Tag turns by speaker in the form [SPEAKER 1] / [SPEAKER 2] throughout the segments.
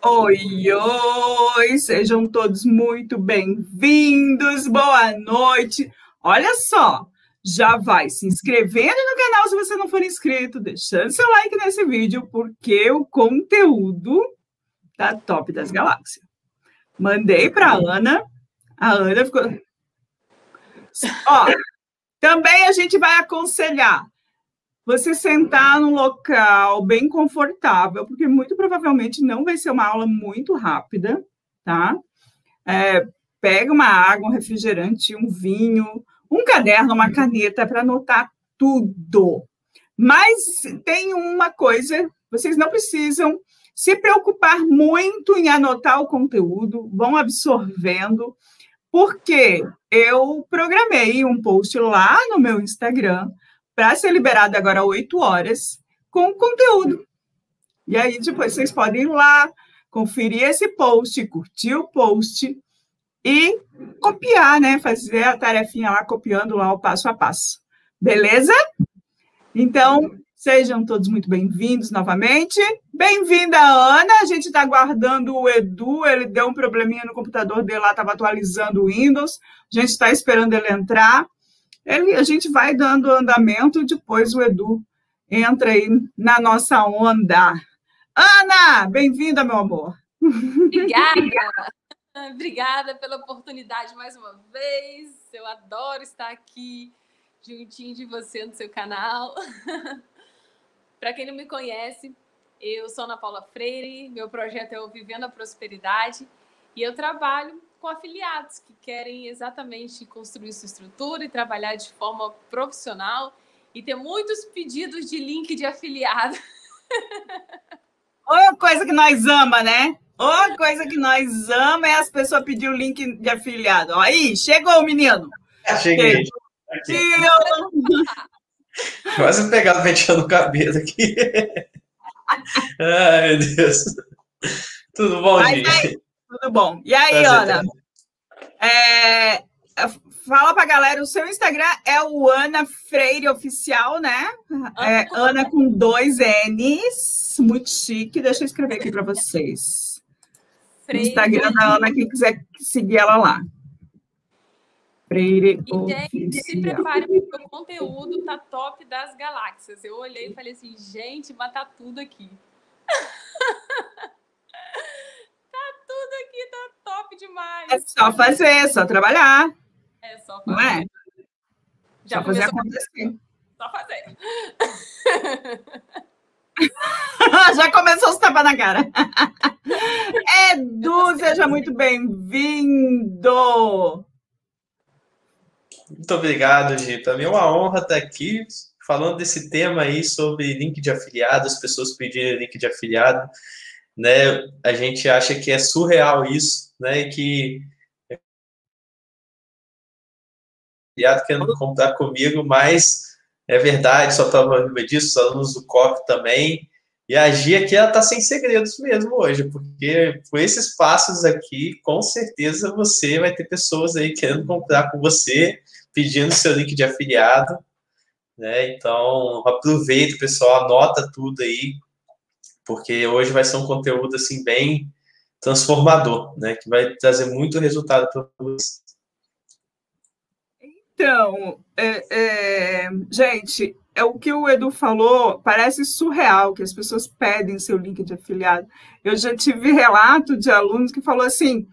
[SPEAKER 1] Oi, oi, sejam todos muito bem-vindos, boa noite. Olha só, já vai se inscrevendo no canal se você não for inscrito, deixando seu like nesse vídeo, porque o conteúdo tá top das galáxias. Mandei para a Ana ficou... Ó, também a gente vai aconselhar você sentar num local bem confortável, porque muito provavelmente não vai ser uma aula muito rápida, tá? Pega uma água, um refrigerante, um vinho, um caderno, uma caneta para anotar tudo. Mas tem uma coisa, vocês não precisam se preocupar muito em anotar o conteúdo, vão absorvendo, porque eu programei um post lá no meu Instagram para ser liberado agora às 8 horas, com conteúdo. E aí, depois, vocês podem ir lá, conferir esse post, curtir o post e copiar, né? Fazer a tarefinha lá, copiando lá o passo a passo. Beleza? Então, sejam todos muito bem-vindos novamente. Bem-vinda, Ana. A gente está aguardando o Edu, ele deu um probleminha no computador dele lá, estava atualizando o Windows. A gente está esperando ele entrar. A gente vai dando andamento, depois o Edu entra aí na nossa onda. Ana, bem-vinda, meu amor.
[SPEAKER 2] Obrigada. Obrigada pela oportunidade mais uma vez. Eu adoro estar aqui juntinho de você no seu canal. Para quem não me conhece, eu sou Ana Paula Freire, meu projeto é o Vivendo a Prosperidade e eu trabalho com afiliados que querem exatamente construir sua estrutura e trabalhar de forma profissional e ter muitos pedidos de link de afiliado.
[SPEAKER 1] Outra coisa que nós ama, né? Outra coisa que nós ama é as pessoas pedir o link de afiliado. Ó, aí, chegou o menino.
[SPEAKER 3] Cheguei. Quase pegado penteando o cabelo aqui. Ai, meu Deus. Tudo bom, gente?
[SPEAKER 1] Tudo bom. E aí, Ana? Fala pra galera, o seu Instagram é o Ana Freire Oficial, né? Ana com 2 N's. Muito chique. Deixa eu escrever aqui para vocês. Freire. O Instagram da Ana, quem quiser seguir ela lá. Freire Oficial.
[SPEAKER 2] Gente, se prepare porque o conteúdo tá top das galáxias. Eu olhei e falei assim, gente, mas tá tudo aqui. Tudo aqui tá top demais.
[SPEAKER 1] É só fazer, é só trabalhar.
[SPEAKER 2] É só fazer.
[SPEAKER 1] Não é?
[SPEAKER 2] Já
[SPEAKER 1] só fazer acontecer.
[SPEAKER 2] Só fazer.
[SPEAKER 1] Já começou os tapas na cara. Edu, seja muito bem-vindo.
[SPEAKER 3] Muito obrigado, Gi. Para mim é uma honra estar aqui falando desse tema aí sobre link de afiliado, as pessoas pedirem link de afiliado. Né, a gente acha que é surreal isso, né, e que querendo contar comigo, mas é verdade, só prova disso, os alunos do COP também, e a Gia aqui, ela tá sem segredos mesmo hoje, porque por esses passos aqui, com certeza você vai ter pessoas aí querendo comprar com você, pedindo seu link de afiliado, né, então aproveita, pessoal, anota tudo aí, porque hoje vai ser um conteúdo, assim, bem transformador, né? Que vai trazer muito resultado para vocês.
[SPEAKER 1] Então, gente, o que o Edu falou parece surreal, que as pessoas pedem seu link de afiliado. Eu já tive relato de alunos que falou assim,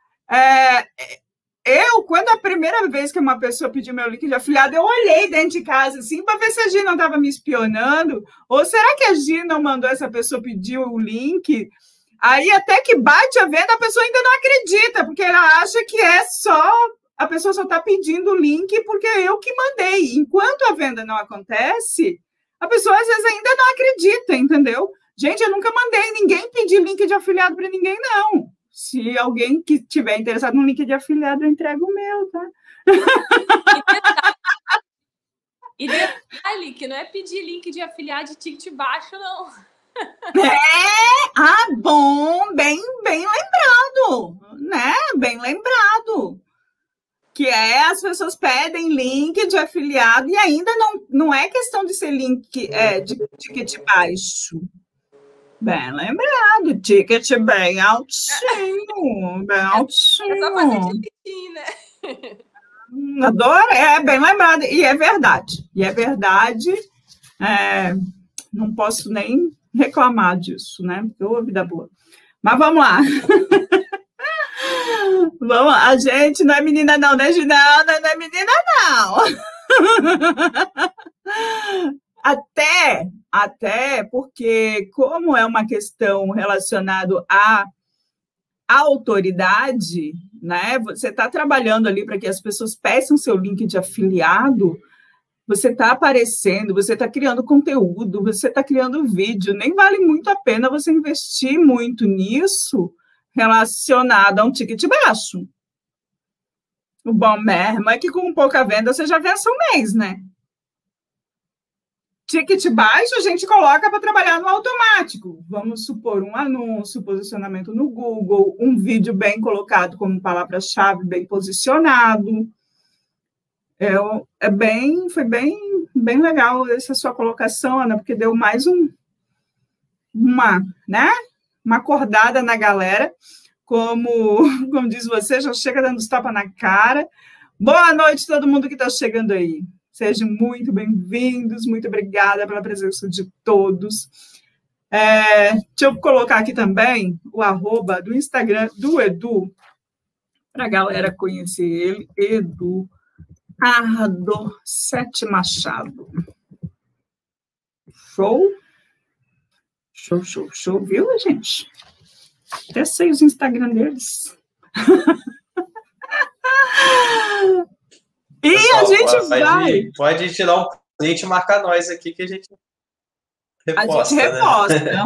[SPEAKER 1] quando a primeira vez que uma pessoa pediu meu link de afiliado, eu olhei dentro de casa, assim, para ver se a Gi não estava me espionando, ou será que a Gi não mandou essa pessoa pedir o link? Aí, até que bate a venda, a pessoa ainda não acredita, porque ela acha que a pessoa só está pedindo o link porque eu que mandei. Enquanto a venda não acontece, a pessoa, às vezes, ainda não acredita, entendeu? Gente, eu nunca mandei ninguém pedir link de afiliado para ninguém, não. Se alguém que estiver interessado no link de afiliado, eu entrego o meu, tá?
[SPEAKER 2] E detalhe, que não é pedir link de afiliado de ticket baixo, não.
[SPEAKER 1] Bom, bem lembrado, né? Bem lembrado. Que as pessoas pedem link de afiliado e ainda não é questão de ser link de ticket baixo. Bem lembrado, ticket bem altinho, bem altinho.
[SPEAKER 2] É só fazer tiquinho, né?
[SPEAKER 1] Adoro, é bem lembrado, e é verdade. Não posso nem reclamar disso, né? Porque eu vida boa. Mas vamos lá. Vamos, a gente não é menina não, né, Ginalda? Não é menina não. Até porque, como é uma questão relacionada à autoridade, né? Você está trabalhando ali para que as pessoas peçam seu link de afiliado, você está aparecendo, você está criando conteúdo, você está criando vídeo, nem vale muito a pena você investir muito nisso relacionado a um ticket baixo. O bom mesmo é que com pouca venda você já vence um mês, né? Ticket baixo a gente coloca para trabalhar no automático. Vamos supor um anúncio, posicionamento no Google, um vídeo bem colocado como palavra-chave, bem posicionado. Foi bem legal essa sua colocação, Ana, porque deu mais uma acordada na galera. Como diz você, já chega dando os tapas na cara. Boa noite, todo mundo que está chegando aí. Sejam muito bem-vindos, muito obrigada pela presença de todos. Deixa eu colocar aqui também o @ do Instagram do Edu, para a galera conhecer ele, Edu Ardo 7 Machado. Show, viu, gente? Até sei os Instagram deles. E pessoal, a gente
[SPEAKER 3] pode tirar um print e marcar nós aqui que a gente reposta.
[SPEAKER 1] A gente reposta,
[SPEAKER 3] né?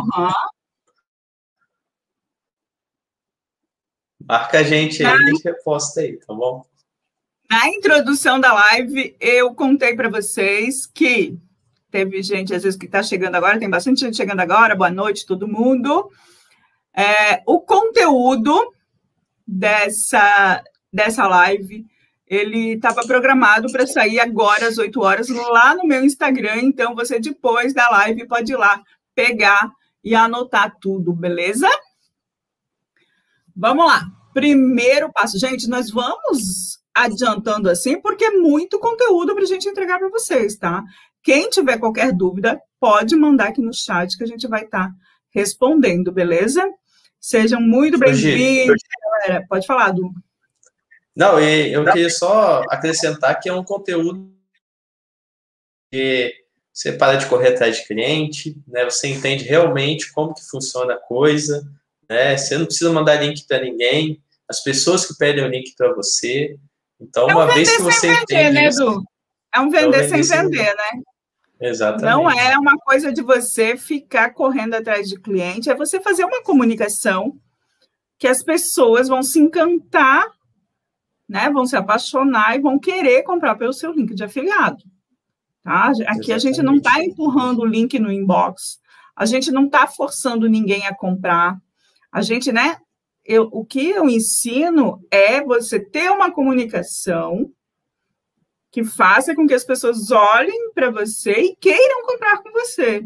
[SPEAKER 3] Marca a gente aí, a gente reposta aí, tá bom?
[SPEAKER 1] Na introdução da live, eu contei para vocês que teve gente, às vezes, que está chegando agora, tem bastante gente chegando agora, boa noite, todo mundo. O conteúdo dessa live, ele estava programado para sair agora às 8 horas lá no meu Instagram, então você depois da live pode ir lá pegar e anotar tudo, beleza? Vamos lá. Primeiro passo. Gente, nós vamos adiantando assim, porque é muito conteúdo para a gente entregar para vocês, tá? Quem tiver qualquer dúvida, pode mandar aqui no chat que a gente vai estar respondendo, beleza? Sejam muito bem-vindos, galera. Pode falar, Du.
[SPEAKER 3] Não, eu queria só acrescentar que é um conteúdo que você para de correr atrás de cliente, né? Você entende realmente como que funciona a coisa, né? Você não precisa mandar link para ninguém, as pessoas que pedem o link para você. Então, uma vez que você entende,
[SPEAKER 1] né, Edu? É um vender sem vender, né?
[SPEAKER 3] Exatamente.
[SPEAKER 1] Não é uma coisa de você ficar correndo atrás de cliente, é você fazer uma comunicação que as pessoas vão se encantar, né? Vão se apaixonar e vão querer comprar pelo seu link de afiliado. Tá? Aqui exatamente. A gente não está empurrando o link no inbox, a gente não está forçando ninguém a comprar. A gente, né? O que eu ensino é você ter uma comunicação que faça com que as pessoas olhem para você e queiram comprar com você.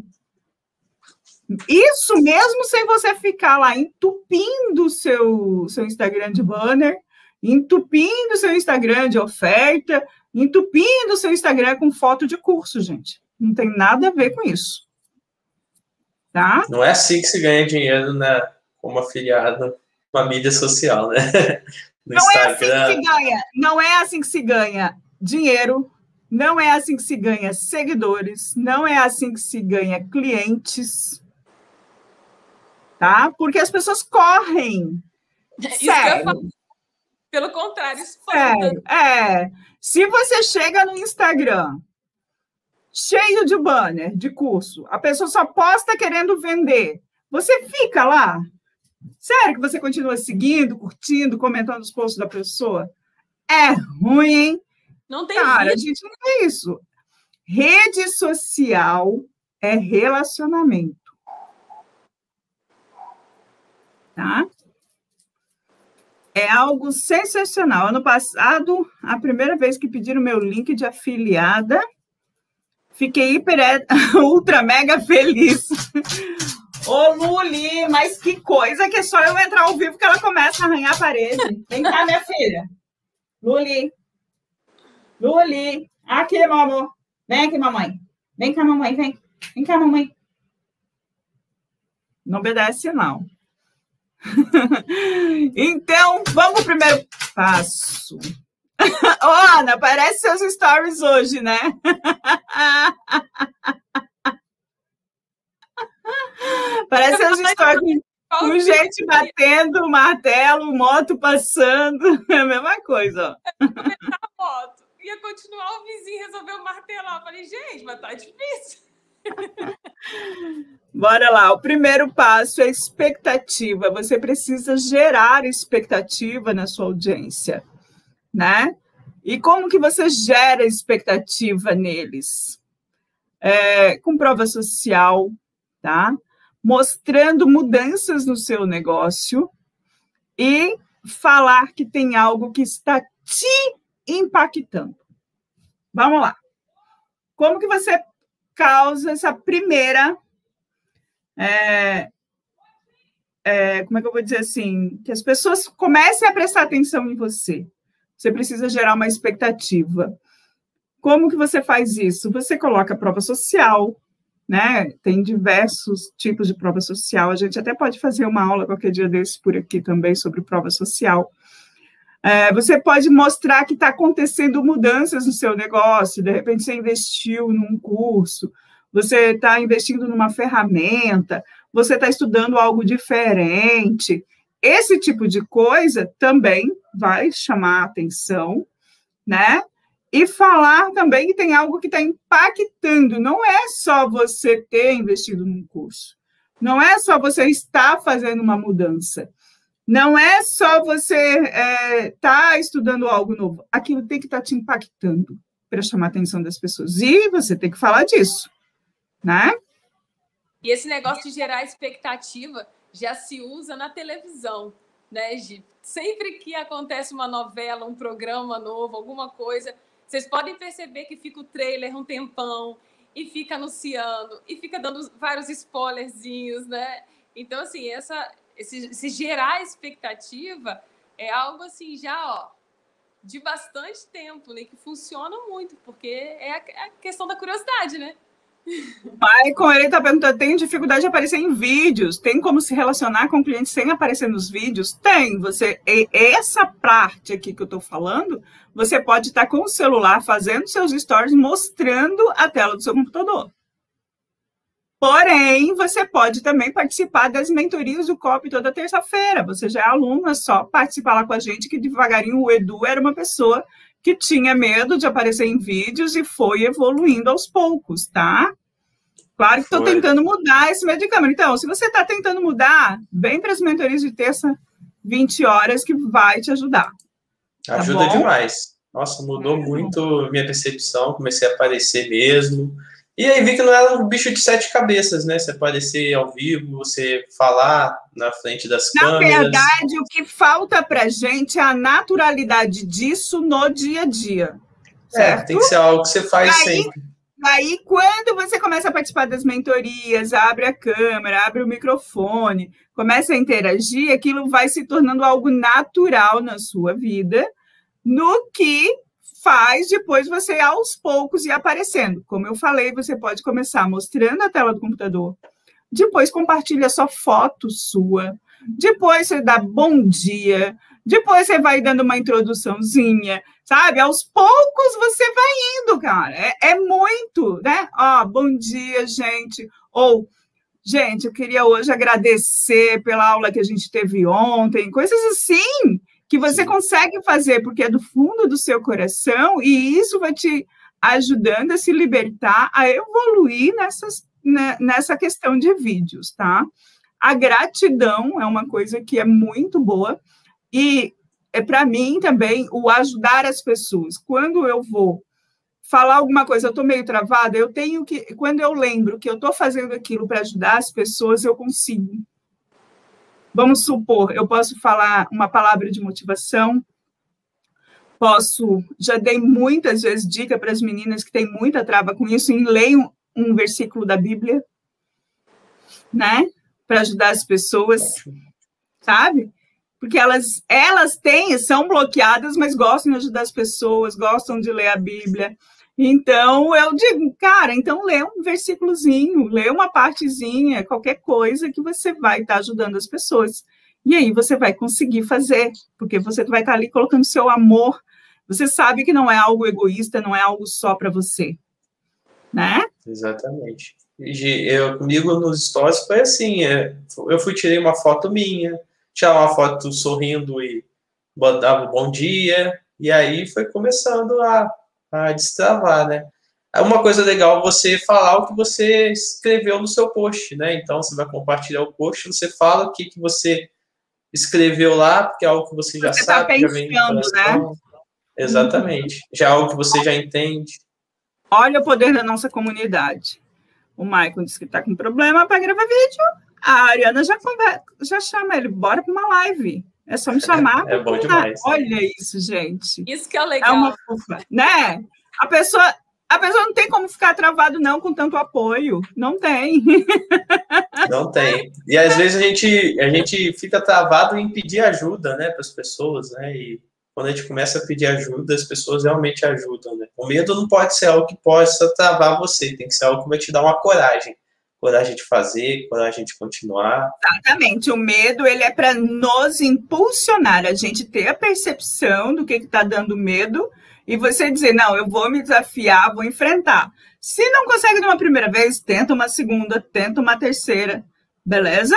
[SPEAKER 1] Isso mesmo sem você ficar lá entupindo o seu Instagram de banner, entupindo o seu Instagram de oferta, entupindo o seu Instagram com foto de curso, gente. Não tem nada a ver com isso. Tá?
[SPEAKER 3] Não é assim que se ganha dinheiro, né, como afiliado com a mídia social, né? No
[SPEAKER 1] não
[SPEAKER 3] Instagram.
[SPEAKER 1] É assim que se ganha. Não é assim que se ganha dinheiro, não é assim que se ganha seguidores, não é assim que se ganha clientes, tá? Porque as pessoas correm.
[SPEAKER 2] Isso que eu falo. Pelo contrário,
[SPEAKER 1] sério. Se você chega no Instagram cheio de banner, de curso, a pessoa só posta querendo vender, você fica lá? Sério que você continua seguindo, curtindo, comentando os posts da pessoa? É ruim, hein?
[SPEAKER 2] Não tem
[SPEAKER 1] Cara, a gente não tem isso. Rede social é relacionamento. Tá? É algo sensacional. Ano passado, a primeira vez que pediram meu link de afiliada, fiquei ultra mega feliz. Ô, Luli, mas que coisa que é só eu entrar ao vivo que ela começa a arranhar a parede. Vem cá, minha filha. Luli. Luli. Aqui, meu amor. Vem aqui, mamãe. Vem cá, mamãe, vem. Vem cá, mamãe. Não obedece, não. Então, vamos pro primeiro passo. Ô, Ana, parece seus stories hoje, né? Parece seus stories com gente batendo, martelo, moto passando. É a mesma coisa, ó.
[SPEAKER 2] A moto. Ia continuar, o vizinho resolveu martelar. Eu falei, gente, mas tá difícil.
[SPEAKER 1] Bora lá. O primeiro passo é expectativa. Você precisa gerar expectativa na sua audiência, né? E como que você gera expectativa neles? Com prova social, tá? Mostrando mudanças no seu negócio e falar que tem algo que está te impactando. Vamos lá. Como que você causa essa primeira... como é que eu vou dizer assim? Que as pessoas comecem a prestar atenção em você. Você precisa gerar uma expectativa. Como que você faz isso? Você coloca prova social, né? Tem diversos tipos de prova social. A gente até pode fazer uma aula qualquer dia desse por aqui também sobre prova social. Você pode mostrar que está acontecendo mudanças no seu negócio. De repente, você investiu num curso, você está investindo numa ferramenta, você está estudando algo diferente. Esse tipo de coisa também vai chamar a atenção, né? E falar também que tem algo que está impactando. Não é só você ter investido num curso. Não é só você estar fazendo uma mudança. Não é só você estar estudando algo novo. Aquilo tem que estar te impactando para chamar a atenção das pessoas. E você tem que falar disso, né?
[SPEAKER 2] E esse negócio de gerar expectativa já se usa na televisão, né, Gi? Sempre que acontece uma novela, um programa novo, alguma coisa, vocês podem perceber que fica o trailer um tempão e fica anunciando e fica dando vários spoilerzinhos, né? Então, assim, esse gerar expectativa é algo assim já, ó, de bastante tempo, né? Que funciona muito, porque é a questão da curiosidade, né?
[SPEAKER 1] Maicon, ele está perguntando, tem dificuldade de aparecer em vídeos? Tem como se relacionar com o cliente sem aparecer nos vídeos? Tem. Essa parte aqui que eu estou falando, você pode estar com o celular fazendo seus stories, mostrando a tela do seu computador. Porém, você pode também participar das mentorias do COP toda terça-feira. Você já é aluno, é só participar lá com a gente, que devagarinho o Edu era uma pessoa que tinha medo de aparecer em vídeos e foi evoluindo aos poucos, tá? Claro que estou tentando mudar esse meio de câmera. Então, se você está tentando mudar, vem para as mentorias de terça, 20 horas, que vai te ajudar.
[SPEAKER 3] Ajuda demais. Nossa, mudou muito minha percepção, comecei a aparecer mesmo. E aí vi que não era um bicho de 7 cabeças, né? Você aparecer ao vivo, você falar na frente das câmeras.
[SPEAKER 1] Na verdade, o que falta pra gente é a naturalidade disso no dia a dia. Certo?
[SPEAKER 3] Tem que ser algo que você faz sempre.
[SPEAKER 1] Aí, quando você começa a participar das mentorias, abre a câmera, abre o microfone, começa a interagir, aquilo vai se tornando algo natural na sua vida, no que faz depois você, aos poucos, ir aparecendo. Como eu falei, você pode começar mostrando a tela do computador, depois compartilha só foto sua, depois você dá bom dia, depois você vai dando uma introduçãozinha, sabe? Aos poucos você vai indo, cara. É muito, né? Bom dia, gente. Ou, gente, eu queria hoje agradecer pela aula que a gente teve ontem. Coisas assim que você consegue fazer porque é do fundo do seu coração e isso vai te ajudando a se libertar, a evoluir nessa questão de vídeos, tá? A gratidão é uma coisa que é muito boa e para mim também o ajudar as pessoas. Quando eu vou falar alguma coisa, eu estou meio travada, eu tenho que, quando eu lembro que eu estou fazendo aquilo para ajudar as pessoas, eu consigo. Vamos supor, eu posso falar uma palavra de motivação, já dei muitas vezes dica para as meninas que têm muita trava com isso, em ler um versículo da Bíblia, né? para ajudar as pessoas, sabe? Porque elas são bloqueadas, mas gostam de ajudar as pessoas, gostam de ler a Bíblia. Então, eu digo, cara, então lê um versículozinho, lê uma partezinha, qualquer coisa que você vai estar ajudando as pessoas. E aí você vai conseguir fazer, porque você vai estar ali colocando seu amor. Você sabe que não é algo egoísta, não é algo só para você, né?
[SPEAKER 3] Exatamente. Comigo nos stories foi assim, tirei uma foto minha, tirava uma foto sorrindo e dava um bom dia, e aí foi começando a destravar, né? Uma coisa legal é você falar o que você escreveu no seu post, né? Então, você vai compartilhar o post, você fala o que você escreveu lá, porque é algo que você já sabe,
[SPEAKER 1] tá
[SPEAKER 3] já vem no coração. Né? Exatamente. Já é algo que você já entende.
[SPEAKER 1] Olha o poder da nossa comunidade. O Maicon disse que está com problema para gravar vídeo. A Ariana já chama ele, bora para uma live. É só me chamar.
[SPEAKER 3] É bom demais.
[SPEAKER 1] Olha isso, gente.
[SPEAKER 2] Isso que é legal.
[SPEAKER 1] É uma fofa, né? A pessoa não tem como ficar travado, não, com tanto apoio. Não tem.
[SPEAKER 3] Não tem. E às vezes a gente fica travado em pedir ajuda, né, para as pessoas, né? E quando a gente começa a pedir ajuda, as pessoas realmente ajudam, né? O medo não pode ser algo que possa travar você, tem que ser algo que vai te dar uma coragem. Coragem de fazer, coragem de continuar.
[SPEAKER 1] Exatamente. O medo, ele é para nos impulsionar, a gente ter a percepção do que está dando medo e você dizer, não, eu vou me desafiar, vou enfrentar. Se não consegue de uma primeira vez, tenta uma segunda, tenta uma terceira. Beleza?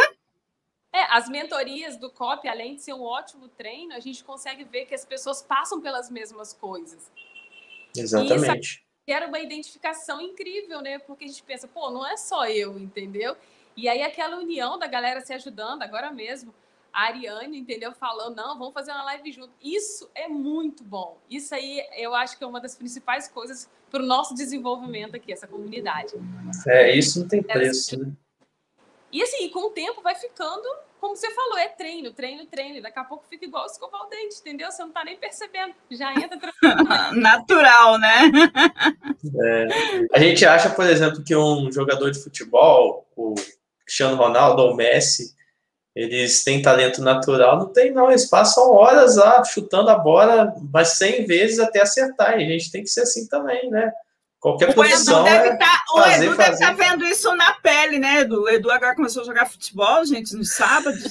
[SPEAKER 2] As mentorias do COP, além de ser um ótimo treino, a gente consegue ver que as pessoas passam pelas mesmas coisas.
[SPEAKER 3] Exatamente.
[SPEAKER 2] Gera uma identificação incrível, né? Porque a gente pensa, pô, não é só eu, entendeu? E aí aquela união da galera se ajudando, agora mesmo, a Ariane, entendeu? Falando, não, vamos fazer uma live junto. Isso é muito bom. Isso aí eu acho que é uma das principais coisas para o nosso desenvolvimento aqui, essa comunidade.
[SPEAKER 3] Isso não tem preço, né?
[SPEAKER 2] E assim, com o tempo vai ficando, como você falou, é treino. Daqui a pouco fica igual escovar o dente, entendeu? Você não tá nem percebendo. Já entra tranquilo.
[SPEAKER 1] Natural, né?
[SPEAKER 3] A gente acha, por exemplo, que um jogador de futebol, o Cristiano Ronaldo ou o Messi, eles têm talento natural. Não tem, não. Eles passam horas lá chutando a bola umas 100 vezes até acertar. E a gente tem que ser assim também, né? Qualquer profissão
[SPEAKER 1] o Edu deve estar vendo isso na pele, né, Edu? O Edu agora começou a jogar futebol, gente, nos sábados.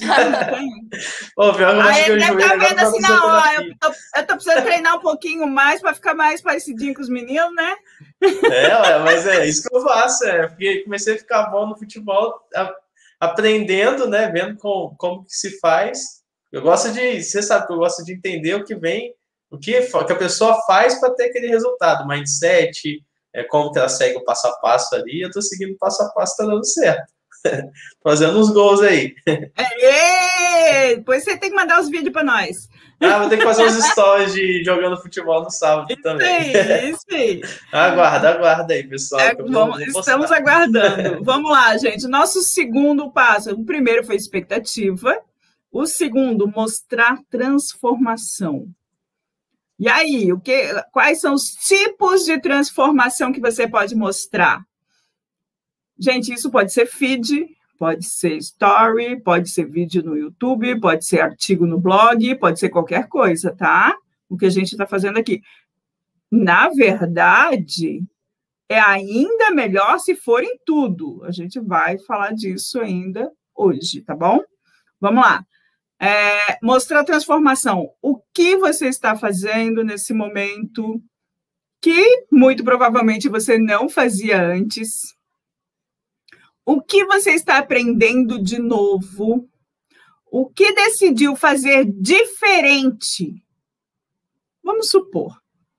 [SPEAKER 1] Aí ele deve estar vendo assim, não, eu tô precisando treinar um pouquinho mais para ficar mais parecidinho com os meninos, né?
[SPEAKER 3] Mas é isso que eu faço, porque comecei a ficar bom no futebol, aprendendo, né, vendo como que se faz. Você sabe que eu gosto de entender o que vem, o que a pessoa faz para ter aquele resultado, mindset, como que ela segue o passo a passo ali, eu tô seguindo o passo a passo, tá dando certo. Fazendo uns gols aí.
[SPEAKER 1] Depois você tem que mandar os vídeos para nós.
[SPEAKER 3] Vou ter que fazer uns stories de jogando futebol no sábado também.
[SPEAKER 1] Isso aí.
[SPEAKER 3] Aguarda aí, pessoal.
[SPEAKER 1] Estamos aguardando. Vamos lá, gente. Nosso segundo passo. O primeiro foi expectativa. O segundo, mostrar transformação. E aí, quais são os tipos de transformação que você pode mostrar? Gente, isso pode ser feed, pode ser story, pode ser vídeo no YouTube, pode ser artigo no blog, pode ser qualquer coisa, tá? O que a gente está fazendo aqui. Na verdade, é ainda melhor se for em tudo. A gente vai falar disso ainda hoje, tá bom? Vamos lá. Mostrar transformação. O que você está fazendo nesse momento que, muito provavelmente, você não fazia antes? O que você está aprendendo de novo? O que decidiu fazer diferente? Vamos supor.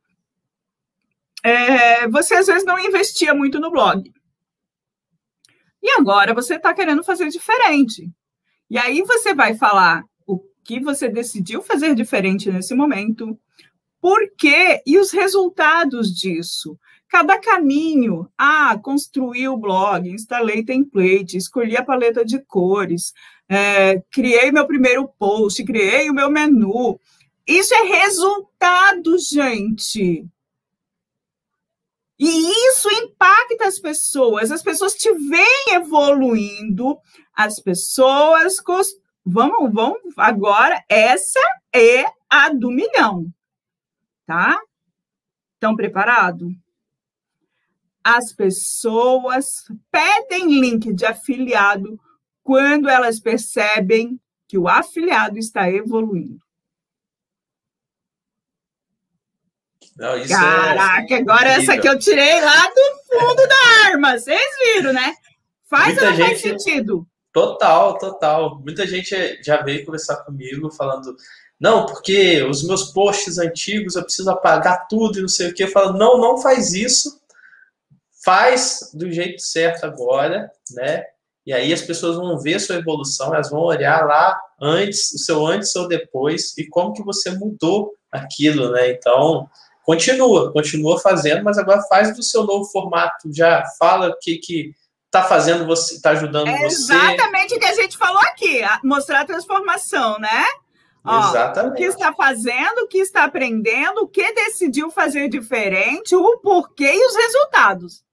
[SPEAKER 1] Você, às vezes, não investia muito no blog. E agora você está querendo fazer diferente. E aí você vai falar o que você decidiu fazer diferente nesse momento, por quê e os resultados disso. Cada caminho, construí o blog, instalei template, escolhi a paleta de cores, criei meu primeiro post, criei o meu menu. Isso é resultado, gente. E isso impacta as pessoas te veem evoluindo, as pessoas... Vamos, agora, essa é a do milhão, tá? Estão preparados? As pessoas pedem link de afiliado quando elas percebem que o afiliado está evoluindo.
[SPEAKER 3] Não, isso
[SPEAKER 1] Caraca, agora essa que eu tirei lá do fundo da arma. Vocês viram, né? Faz ou não faz sentido?
[SPEAKER 3] Total. Muita gente já veio conversar comigo falando, não, porque os meus posts antigos eu preciso apagar tudo e não sei o quê. Eu falo, não faz isso. Faz do jeito certo agora, né? E aí as pessoas vão ver a sua evolução, elas vão olhar lá antes, o seu antes e o seu depois, e como que você mudou aquilo, né? Então, continua fazendo, mas agora faz do seu novo formato, já fala o que tá fazendo você, tá ajudando você.
[SPEAKER 1] Exatamente o que a gente falou aqui, mostrar a transformação, né?
[SPEAKER 3] Exatamente.
[SPEAKER 1] O que está fazendo, o que está aprendendo, o que decidiu fazer diferente, o porquê e os resultados.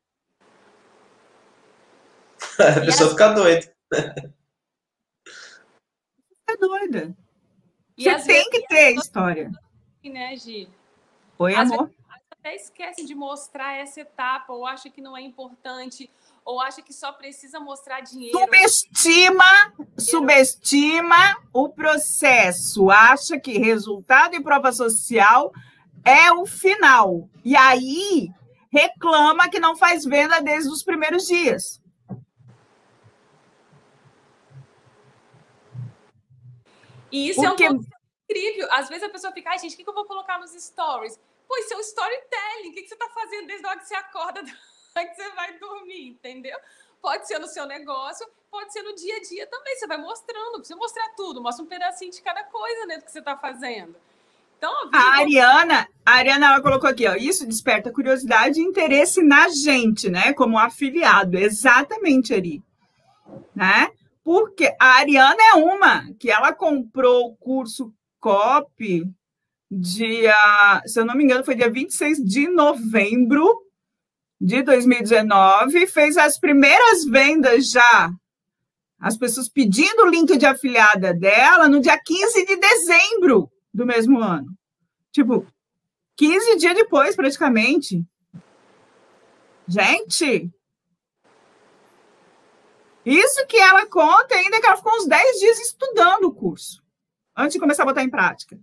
[SPEAKER 3] A pessoa fica doida.
[SPEAKER 1] Fica doida. Você tem que ter história.
[SPEAKER 2] Né, Gi?
[SPEAKER 1] Oi, amor.
[SPEAKER 2] Até esquece de mostrar essa etapa, ou acha que não é importante, ou acha que só precisa mostrar dinheiro.
[SPEAKER 1] Subestima o processo. Acha que resultado e prova social é o final. E aí reclama que não faz venda desde os primeiros dias.
[SPEAKER 2] E isso é um ponto incrível. Às vezes a pessoa fica, ai, gente, o que eu vou colocar nos stories? Pô, isso é um storytelling. O que você está fazendo desde a hora que você acorda, da que você vai dormir, entendeu? Pode ser no seu negócio, pode ser no dia a dia também. Você vai mostrando, não precisa mostrar tudo. Mostra um pedacinho de cada coisa, né, do que você está fazendo. Então,
[SPEAKER 1] a Ariana, ela colocou aqui, ó, isso desperta curiosidade e interesse na gente, né, como afiliado. Exatamente, Ari. Né? Porque a Ariana é uma que ela comprou o curso COP se eu não me engano, foi dia 26 de novembro de 2019, fez as primeiras vendas já, as pessoas pedindo o link de afiliada dela no dia 15 de dezembro do mesmo ano. Tipo, 15 dias depois, praticamente. Gente... Isso que ela conta ainda que ela ficou uns 10 dias estudando o curso, antes de começar a botar em prática.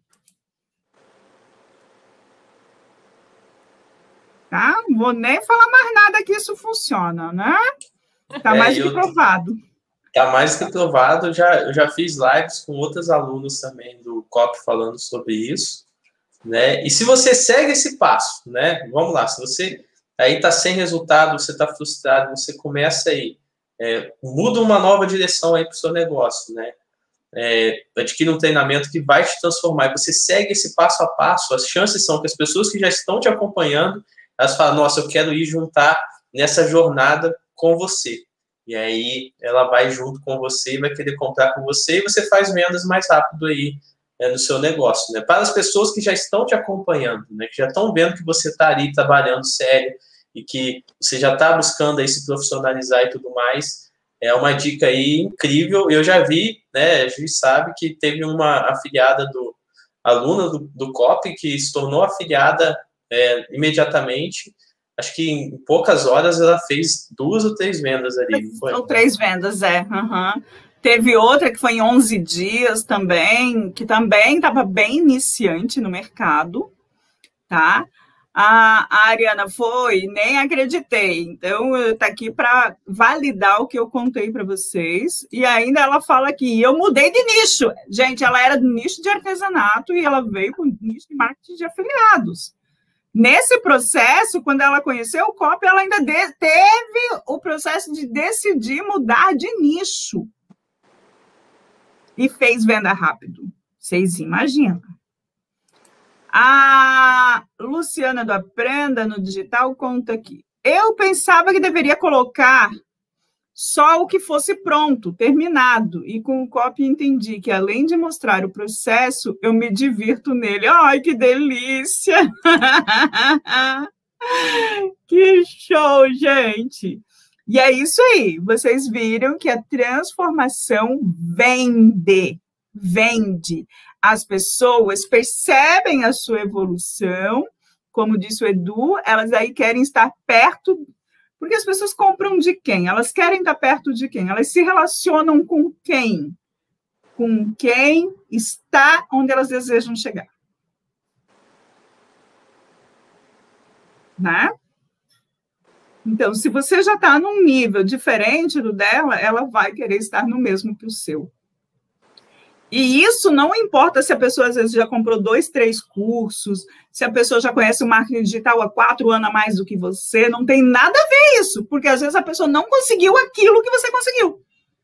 [SPEAKER 1] Tá? Não vou nem falar mais nada que isso funciona, né? Tá mais do que provado.
[SPEAKER 3] Tá mais que provado. Eu já fiz lives com outros alunos também do COP falando sobre isso, né? E se você segue esse passo, né? Vamos lá, se você aí tá sem resultado, você tá frustrado, você começa aí, muda uma nova direção aí para o seu negócio, né? Adquire um treinamento que vai te transformar. E você segue esse passo a passo, as chances são que as pessoas que já estão te acompanhando, elas falam, nossa, eu quero ir juntar nessa jornada com você. E aí ela vai junto com você, vai querer comprar com você e você faz vendas mais rápido aí no seu negócio, né? Para as pessoas que já estão te acompanhando, né? Que já estão vendo que você está ali trabalhando sério, e que você já está buscando aí se profissionalizar e tudo mais, é uma dica aí incrível. Eu já vi, né, a gente sabe que teve uma afiliada aluna do COP que se tornou afiliada imediatamente. Acho que em poucas horas ela fez 2 ou 3 vendas ali, não foi?
[SPEAKER 1] Ou 3 vendas, Uhum. Teve outra que foi em 11 dias também, que também estava bem iniciante no mercado, tá? A Ariana foi, nem acreditei. Então, está aqui para validar o que eu contei para vocês. E ainda ela fala que eu mudei de nicho. Gente, ela era do nicho de artesanato e ela veio para o nicho de marketing de afiliados. Nesse processo, quando ela conheceu o COP, ela ainda teve o processo de decidir mudar de nicho. E fez venda rápido. Vocês imaginam. A Luciana do Aprenda no Digital conta aqui. Eu pensava que deveria colocar só o que fosse pronto, terminado. E com o COP entendi que, além de mostrar o processo, eu me divirto nele. Ai, que delícia! Que show, gente! E é isso aí, vocês viram que a transformação vende. As pessoas percebem a sua evolução, como disse o Edu, elas aí querem estar perto, porque as pessoas compram de quem? Elas querem estar perto de quem? Elas se relacionam com quem? Com quem está onde elas desejam chegar. Né? Então, se você já está num nível diferente do dela, ela vai querer estar no mesmo que o seu. E isso não importa se a pessoa, às vezes, já comprou 2, 3 cursos, se a pessoa já conhece o marketing digital há 4 anos a mais do que você, não tem nada a ver isso, porque, às vezes, a pessoa não conseguiu aquilo que você conseguiu.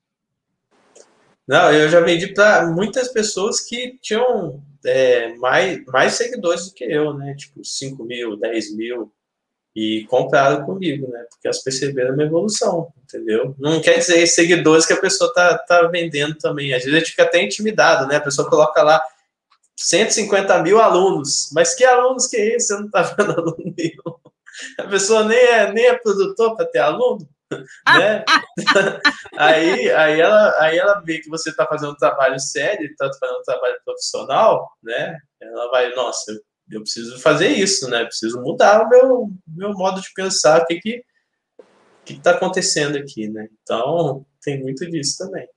[SPEAKER 3] Não, eu já vendi para muitas pessoas que tinham mais seguidores do que eu, né? Tipo, 5 mil, 10 mil. E compraram comigo, né? Porque elas perceberam a minha evolução, entendeu? Não quer dizer seguidores que a pessoa tá vendendo também. Às vezes a gente fica até intimidado, né? A pessoa coloca lá 150 mil alunos. Mas que alunos que é esse? Você não tá vendo aluno nenhum. A pessoa nem é produtor para ter aluno, né? aí ela vê que você está fazendo um trabalho sério, está fazendo um trabalho profissional, né? Ela vai, nossa, eu preciso fazer isso, né? Preciso mudar o meu modo de pensar, o que está acontecendo aqui, né? Então, tem muito disso também.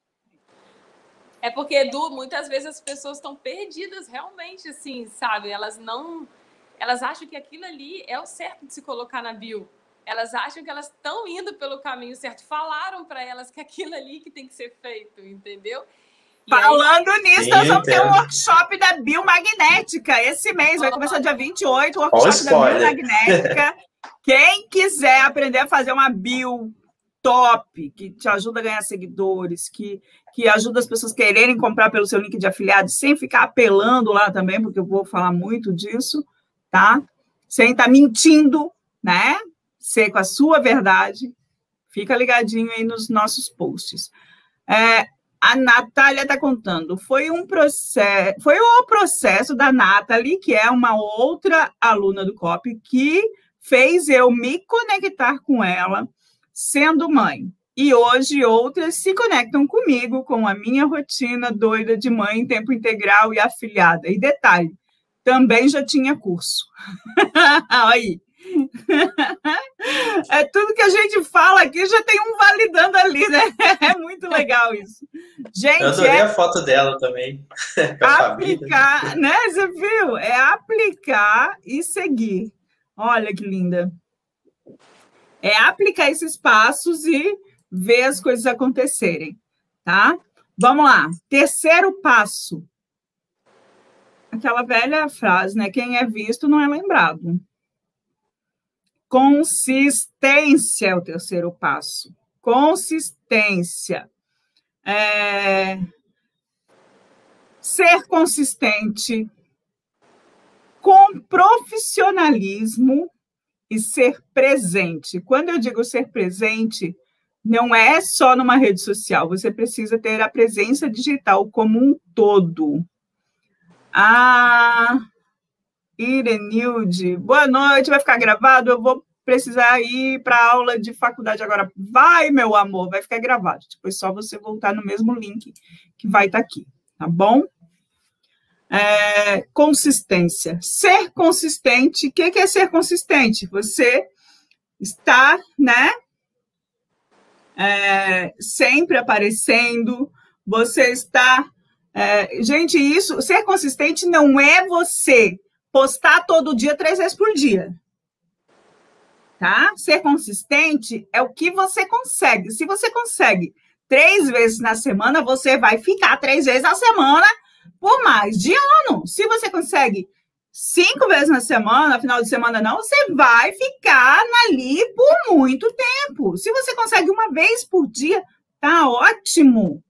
[SPEAKER 2] É porque, Edu, muitas vezes as pessoas estão perdidas realmente, assim, sabe? Elas acham que aquilo ali é o certo de se colocar na bio. Elas acham que elas estão indo pelo caminho certo. Falaram para elas que aquilo ali que tem que ser feito, entendeu?
[SPEAKER 1] Falando nisso, nós vamos ter um workshop da biomagnética esse mês. Vai começar dia 28, o workshop da biomagnética. Quem quiser aprender a fazer uma bio top, que te ajuda a ganhar seguidores, que ajuda as pessoas a quererem comprar pelo seu link de afiliado, sem ficar apelando lá também, porque eu vou falar muito disso, tá? Sem estar mentindo, né? Ser com a sua verdade. Fica ligadinho aí nos nossos posts. A Natália está contando, foi o processo da Nathalie, que é uma outra aluna do COP, que fez eu me conectar com ela, sendo mãe. E hoje outras se conectam comigo, com a minha rotina doida de mãe em tempo integral e afiliada. E detalhe, também já tinha curso. Aí. É tudo que a gente fala aqui, já tem um validando ali, né? É muito legal isso. Gente,
[SPEAKER 3] eu adorei a foto dela também.
[SPEAKER 1] Aplicar, né? Você viu? É aplicar e seguir. Olha que linda. É aplicar esses passos e ver as coisas acontecerem, tá? Vamos lá. Terceiro passo. Aquela velha frase, né? Quem é visto não é lembrado. Consistência é o terceiro passo. Consistência. Ser consistente com profissionalismo e ser presente. Quando eu digo ser presente, não é só numa rede social. Você precisa ter a presença digital como um todo. Irenilde, boa noite, vai ficar gravado? Eu vou precisar ir para a aula de faculdade agora. Vai, meu amor, vai ficar gravado. Depois só você voltar no mesmo link que vai estar aqui, tá bom? Consistência. Ser consistente, o que é ser consistente? Você está, né? Sempre aparecendo, você está... gente, isso, ser consistente não é você postar todo dia 3 vezes por dia. Tá? Ser consistente é o que você consegue. Se você consegue 3 vezes na semana, você vai ficar 3 vezes na semana por mais de ano. Se você consegue 5 vezes na semana, final de semana não, você vai ficar ali por muito tempo. Se você consegue 1 vez por dia, tá ótimo.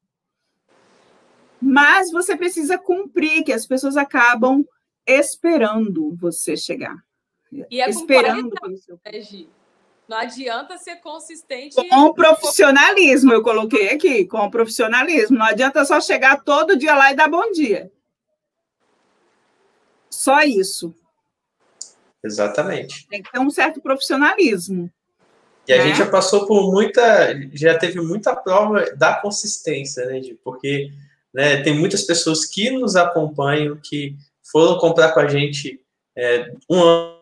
[SPEAKER 1] Mas você precisa cumprir, que as pessoas acabam esperando você chegar.
[SPEAKER 2] E é esperando pelo seu... Não adianta ser consistente.
[SPEAKER 1] Com profissionalismo, eu coloquei aqui, com profissionalismo. Não adianta só chegar todo dia lá e dar bom dia. Só isso.
[SPEAKER 3] Exatamente.
[SPEAKER 1] Tem que ter um certo profissionalismo.
[SPEAKER 3] E a gente já passou por já teve muita prova da consistência, né, Gi? Porque, né, tem muitas pessoas que nos acompanham, que foram comprar com a gente um ano,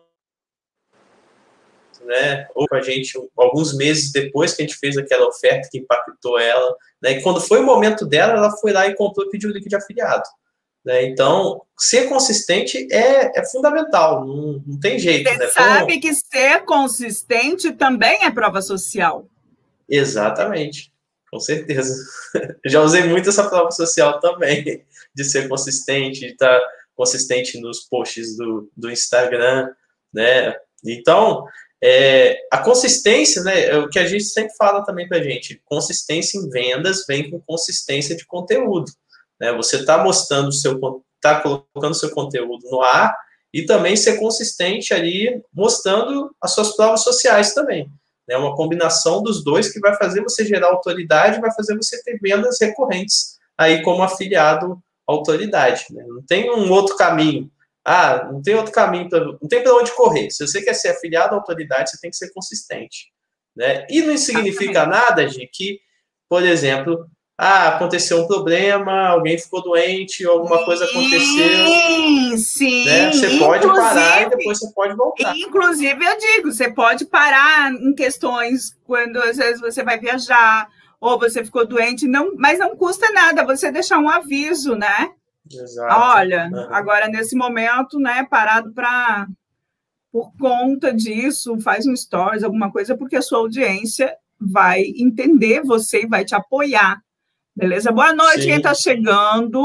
[SPEAKER 3] né, ou com a gente alguns meses depois que a gente fez aquela oferta que impactou ela, né, e quando foi o momento dela, ela foi lá e comprou e pediu o link de afiliado. Né? Então, ser consistente é fundamental, não tem jeito.
[SPEAKER 1] Você
[SPEAKER 3] né?
[SPEAKER 1] sabe que ser consistente também é prova social.
[SPEAKER 3] Exatamente, com certeza. Já usei muito essa prova social também, de ser consistente, de estar consistente nos posts do Instagram, né? Então, a consistência, né, é o que a gente sempre fala também para a gente, consistência em vendas vem com consistência de conteúdo. Né? Você está mostrando está colocando seu conteúdo no ar e também ser consistente ali, mostrando as suas provas sociais também. É uma combinação dos dois que vai fazer você gerar autoridade, vai fazer você ter vendas recorrentes aí como afiliado à autoridade. Né? Não tem um outro caminho. Não tem outro caminho, não tem para onde correr. Se você quer ser afiliado à autoridade, você tem que ser consistente. Né? E não significa nada, Gi, que, por exemplo, aconteceu um problema, alguém ficou doente, alguma coisa aconteceu.
[SPEAKER 1] Sim.
[SPEAKER 3] Né? Você pode parar e depois você pode voltar.
[SPEAKER 1] Inclusive, eu digo, você pode parar em questões quando às vezes você vai viajar ou você ficou doente, mas não custa nada você deixar um aviso, né?
[SPEAKER 3] Exato.
[SPEAKER 1] Olha, agora nesse momento, né, parado por conta disso, faz um stories, alguma coisa, porque a sua audiência vai entender você e vai te apoiar. Beleza? Boa noite, quem está chegando.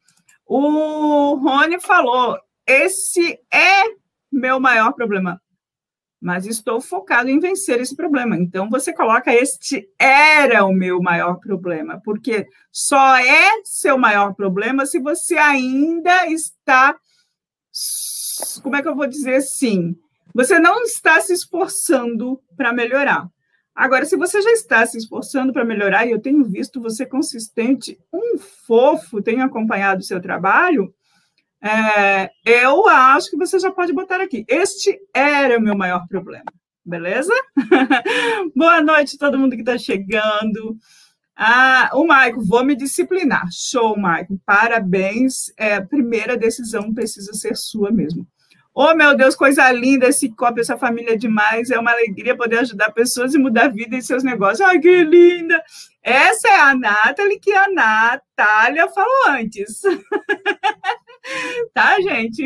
[SPEAKER 1] O Rony falou, esse é meu maior problema, mas estou focado em vencer esse problema. Então, você coloca, este era o meu maior problema, porque só é seu maior problema se você ainda está, como é que eu vou dizer assim? Você não está se esforçando para melhorar. Agora, se você já está se esforçando para melhorar, e eu tenho visto você consistente, um fofo, tenho acompanhado o seu trabalho, eu acho que você já pode botar aqui. Este era o meu maior problema. Beleza? Boa noite a todo mundo que está chegando. O Maicon, vou me disciplinar. Show, Maicon. Parabéns. A primeira decisão precisa ser sua mesmo. Oh, meu Deus, coisa linda, esse copo, essa família é demais, é uma alegria poder ajudar pessoas e mudar a vida em seus negócios. Ai, que linda! Essa é a Nathalie que a Natália falou antes. Tá, gente?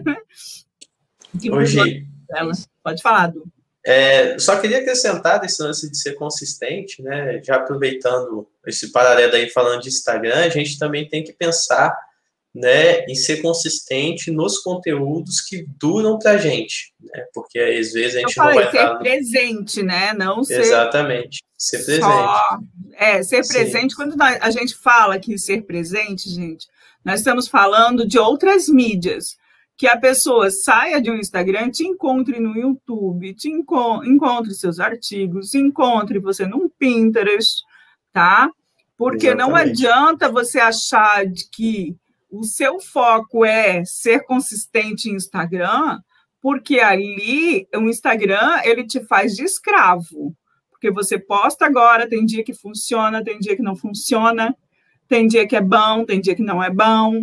[SPEAKER 3] Hoje,
[SPEAKER 1] pode falar, Du.
[SPEAKER 3] Só queria acrescentar desse lance de ser consistente, né? Já aproveitando esse paralelo aí falando de Instagram, a gente também tem que pensar, né, em ser consistente nos conteúdos que duram para a gente, né? Porque às vezes a gente não vai
[SPEAKER 1] ser presente, né? Não ser
[SPEAKER 3] exatamente, ser presente.
[SPEAKER 1] Ser presente. Quando a gente fala que ser presente, gente, nós estamos falando de outras mídias, que a pessoa saia de um Instagram, te encontre no YouTube, encontre seus artigos, encontre você num Pinterest, tá? Porque exatamente. Não adianta você achar que o seu foco é ser consistente em Instagram, porque ali o Instagram ele te faz de escravo, porque você posta agora, tem dia que funciona, tem dia que não funciona, tem dia que é bom, tem dia que não é bom,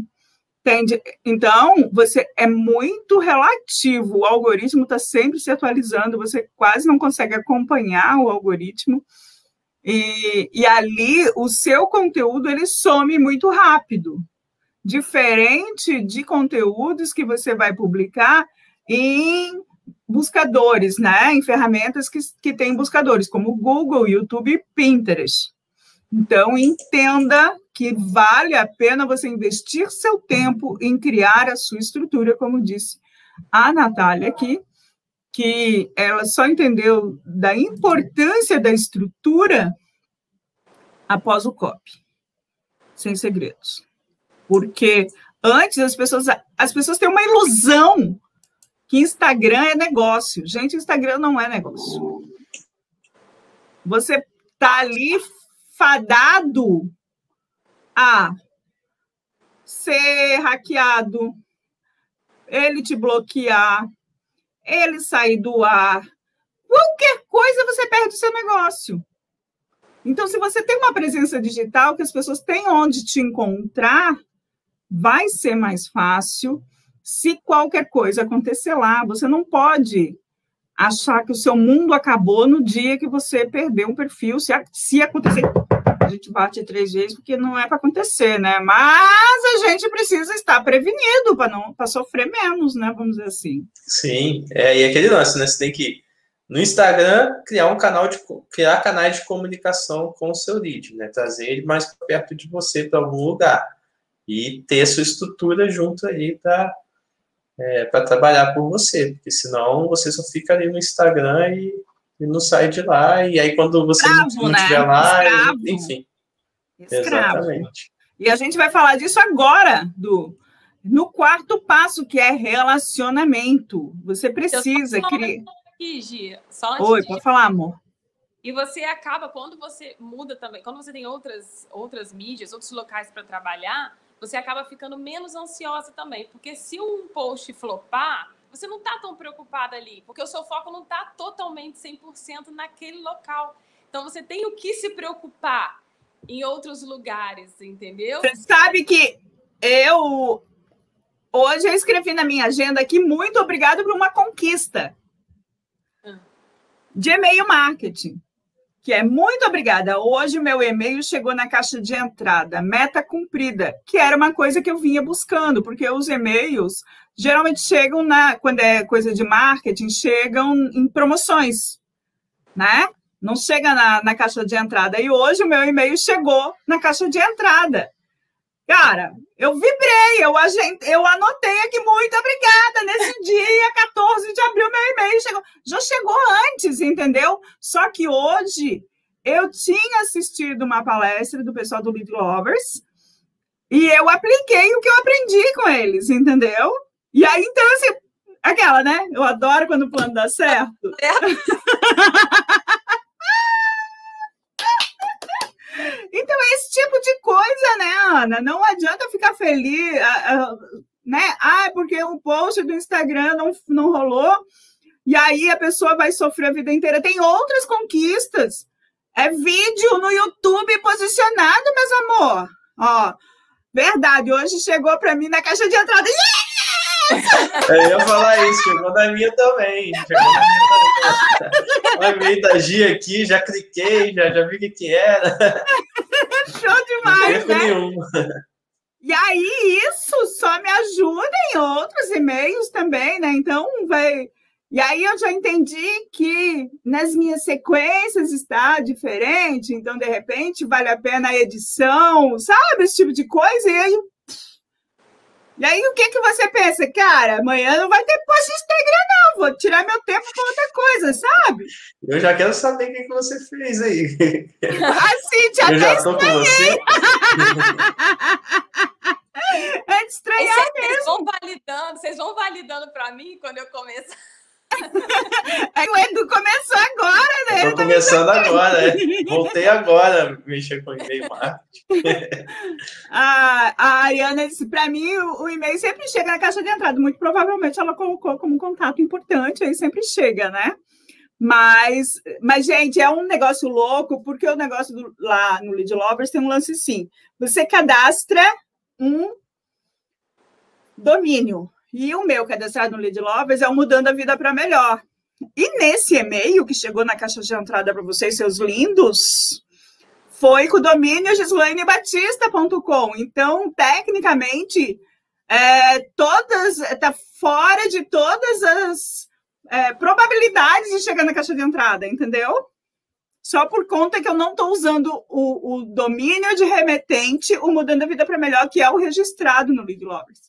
[SPEAKER 1] então você é muito relativo, o algoritmo está sempre se atualizando, você quase não consegue acompanhar o algoritmo, e ali o seu conteúdo ele some muito rápido. Diferente de conteúdos que você vai publicar em buscadores, né? Em ferramentas que têm buscadores, como Google, YouTube e Pinterest. Então, entenda que vale a pena você investir seu tempo em criar a sua estrutura, como disse a Natália aqui, que ela só entendeu da importância da estrutura após o copy. Sem segredos. Porque antes as pessoas têm uma ilusão que Instagram é negócio. Gente, Instagram não é negócio. Você está ali fadado a ser hackeado, ele te bloquear, ele sair do ar, qualquer coisa você perde o seu negócio. Então, se você tem uma presença digital, que as pessoas têm onde te encontrar, vai ser mais fácil se qualquer coisa acontecer lá. Você não pode achar que o seu mundo acabou no dia que você perdeu um perfil. Se acontecer, a gente bate 3 vezes, porque não é para acontecer, né? Mas a gente precisa estar prevenido para sofrer menos, né? Vamos dizer assim.
[SPEAKER 3] Sim, e aquele lance, né? Você tem que, no Instagram, criar canais de comunicação com o seu lead, né? Trazer ele mais perto de você para algum lugar. E ter a sua estrutura junto aí para trabalhar por você, porque senão você só fica ali no Instagram e não sai de lá, e aí quando você não estiver lá, enfim.
[SPEAKER 1] Escravo.
[SPEAKER 3] Exatamente.
[SPEAKER 1] E a gente vai falar disso agora, no quarto passo, que é relacionamento. Você precisa criar...
[SPEAKER 2] Aqui, Gia, só
[SPEAKER 1] Oi, pode falar, amor.
[SPEAKER 2] E você acaba, quando você muda também, quando você tem outras mídias, outros locais para trabalhar, você acaba ficando menos ansiosa também. Porque se um post flopar, você não está tão preocupada ali, porque o seu foco não está totalmente 100% naquele local. Então, você tem o que se preocupar em outros lugares, entendeu?
[SPEAKER 1] Você sabe que hoje eu escrevi na minha agenda aqui, muito obrigada por uma conquista de e-mail marketing. Que é muito obrigada. Hoje o meu e-mail chegou na caixa de entrada, meta cumprida, que era uma coisa que eu vinha buscando, porque os e-mails geralmente chegam, quando é coisa de marketing, chegam em promoções, né? Não chega na caixa de entrada. E hoje o meu e-mail chegou na caixa de entrada. Cara, eu vibrei, eu anotei aqui, muito obrigada. Nesse dia, 14 de abril, meu e-mail chegou. Já chegou antes, entendeu? Só que hoje eu tinha assistido uma palestra do pessoal do Lead Lovers e eu apliquei o que eu aprendi com eles, entendeu? E aí, então, assim, aquela, né? Eu adoro quando o plano dá certo. Então, é esse tipo de coisa, né, Ana? Não adianta ficar feliz, né? Porque o post do Instagram não rolou, e aí a pessoa vai sofrer a vida inteira. Tem outras conquistas. É vídeo no YouTube posicionado, meus amor. Ó, verdade, hoje chegou para mim na caixa de entrada.
[SPEAKER 3] Eu ia falar isso, chegou na minha também. O e-mail da Gia aqui, já cliquei, já vi o que era.
[SPEAKER 1] Show demais, né?
[SPEAKER 3] Nenhum.
[SPEAKER 1] E aí, isso só me ajuda em outros e-mails também, né? Então, E aí eu já entendi que nas minhas sequências está diferente, então, de repente, vale a pena a edição, sabe? Esse tipo de coisa. E aí, o que você pensa? Cara, amanhã não vai ter post no Instagram, não. Vou tirar meu tempo para outra coisa, sabe?
[SPEAKER 3] Eu já quero saber o que você fez aí.
[SPEAKER 1] Cíntia,
[SPEAKER 3] eu já estou com você.
[SPEAKER 1] É de estranhar mesmo.
[SPEAKER 2] Vocês vão validando para mim quando eu começar.
[SPEAKER 1] Aí o Edu começou agora, né?
[SPEAKER 3] Estou começando agora, Voltei agora a mexer com e-mail marketing.
[SPEAKER 1] A Ariana disse, para mim, o e-mail sempre chega na caixa de entrada. Muito provavelmente ela colocou como um contato importante, aí sempre chega, né? Mas, gente, é um negócio louco, porque o negócio lá no Lead Lovers tem um lance assim. Você cadastra um domínio. E o meu cadastrado no Lead Lovers é o Mudando a Vida para Melhor. E nesse e-mail que chegou na caixa de entrada para vocês, seus lindos, foi com o domínio gislainebatista.com. Então, tecnicamente, está fora de todas as probabilidades de chegar na caixa de entrada, entendeu? Só por conta que eu não estou usando o domínio de remetente, o Mudando a Vida para Melhor, que é o registrado no Lead Lovers.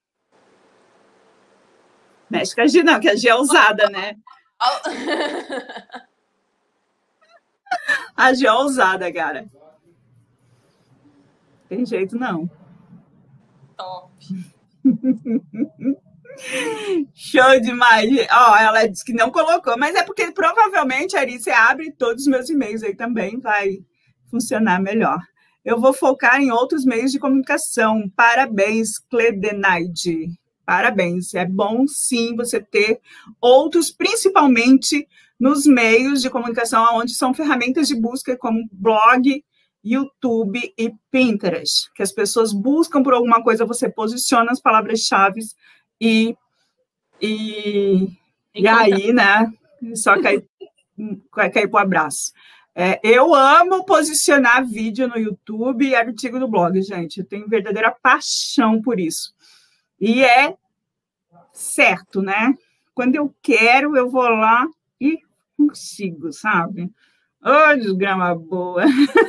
[SPEAKER 1] Mexe com a Gi, não, que a Gi é ousada, né? A Gi é ousada, cara. Tem jeito, não.
[SPEAKER 2] Top.
[SPEAKER 1] Show demais. Ó, ela disse que não colocou, mas é porque provavelmente, Ari, você abre todos os meus e-mails aí também, vai funcionar melhor. Eu vou focar em outros meios de comunicação. Parabéns, Cledenaide. Parabéns. É bom, sim, você ter outros, principalmente nos meios de comunicação, onde são ferramentas de busca como blog, YouTube e Pinterest, que as pessoas buscam por alguma coisa, você posiciona as palavras-chave e aí, né, só cair pro abraço. Eu amo posicionar vídeo no YouTube e artigo no blog, gente. Eu tenho verdadeira paixão por isso. E é certo, né? Quando eu quero, eu vou lá e consigo, sabe? Ô, desgrama boa!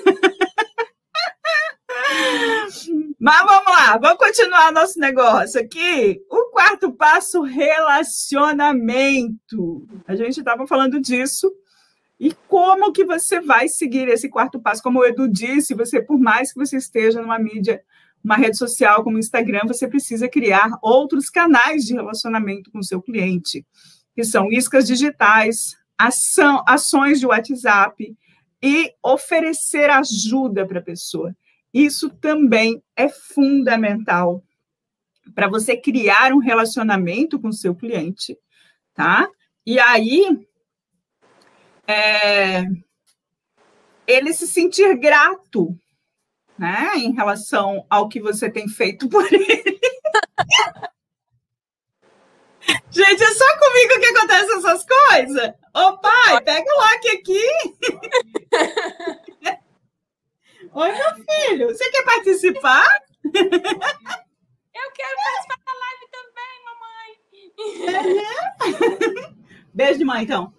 [SPEAKER 1] Mas vamos lá, vamos continuar nosso negócio aqui. O quarto passo, relacionamento. A gente estava falando disso. E como que você vai seguir esse quarto passo? Como o Edu disse, você, por mais que você esteja numa mídia, uma rede social como o Instagram, você precisa criar outros canais de relacionamento com o seu cliente, que são iscas digitais, ações de WhatsApp e oferecer ajuda para a pessoa. Isso também é fundamental para você criar um relacionamento com o seu cliente, tá? E aí, ele se sentir grato, né, em relação ao que você tem feito por ele. Gente, é só comigo que acontecem essas coisas? Ô, pai, pega o lock aqui. Oi, meu filho, você quer participar?
[SPEAKER 2] Eu quero participar da live também, mamãe.
[SPEAKER 1] Beijo de mãe, então.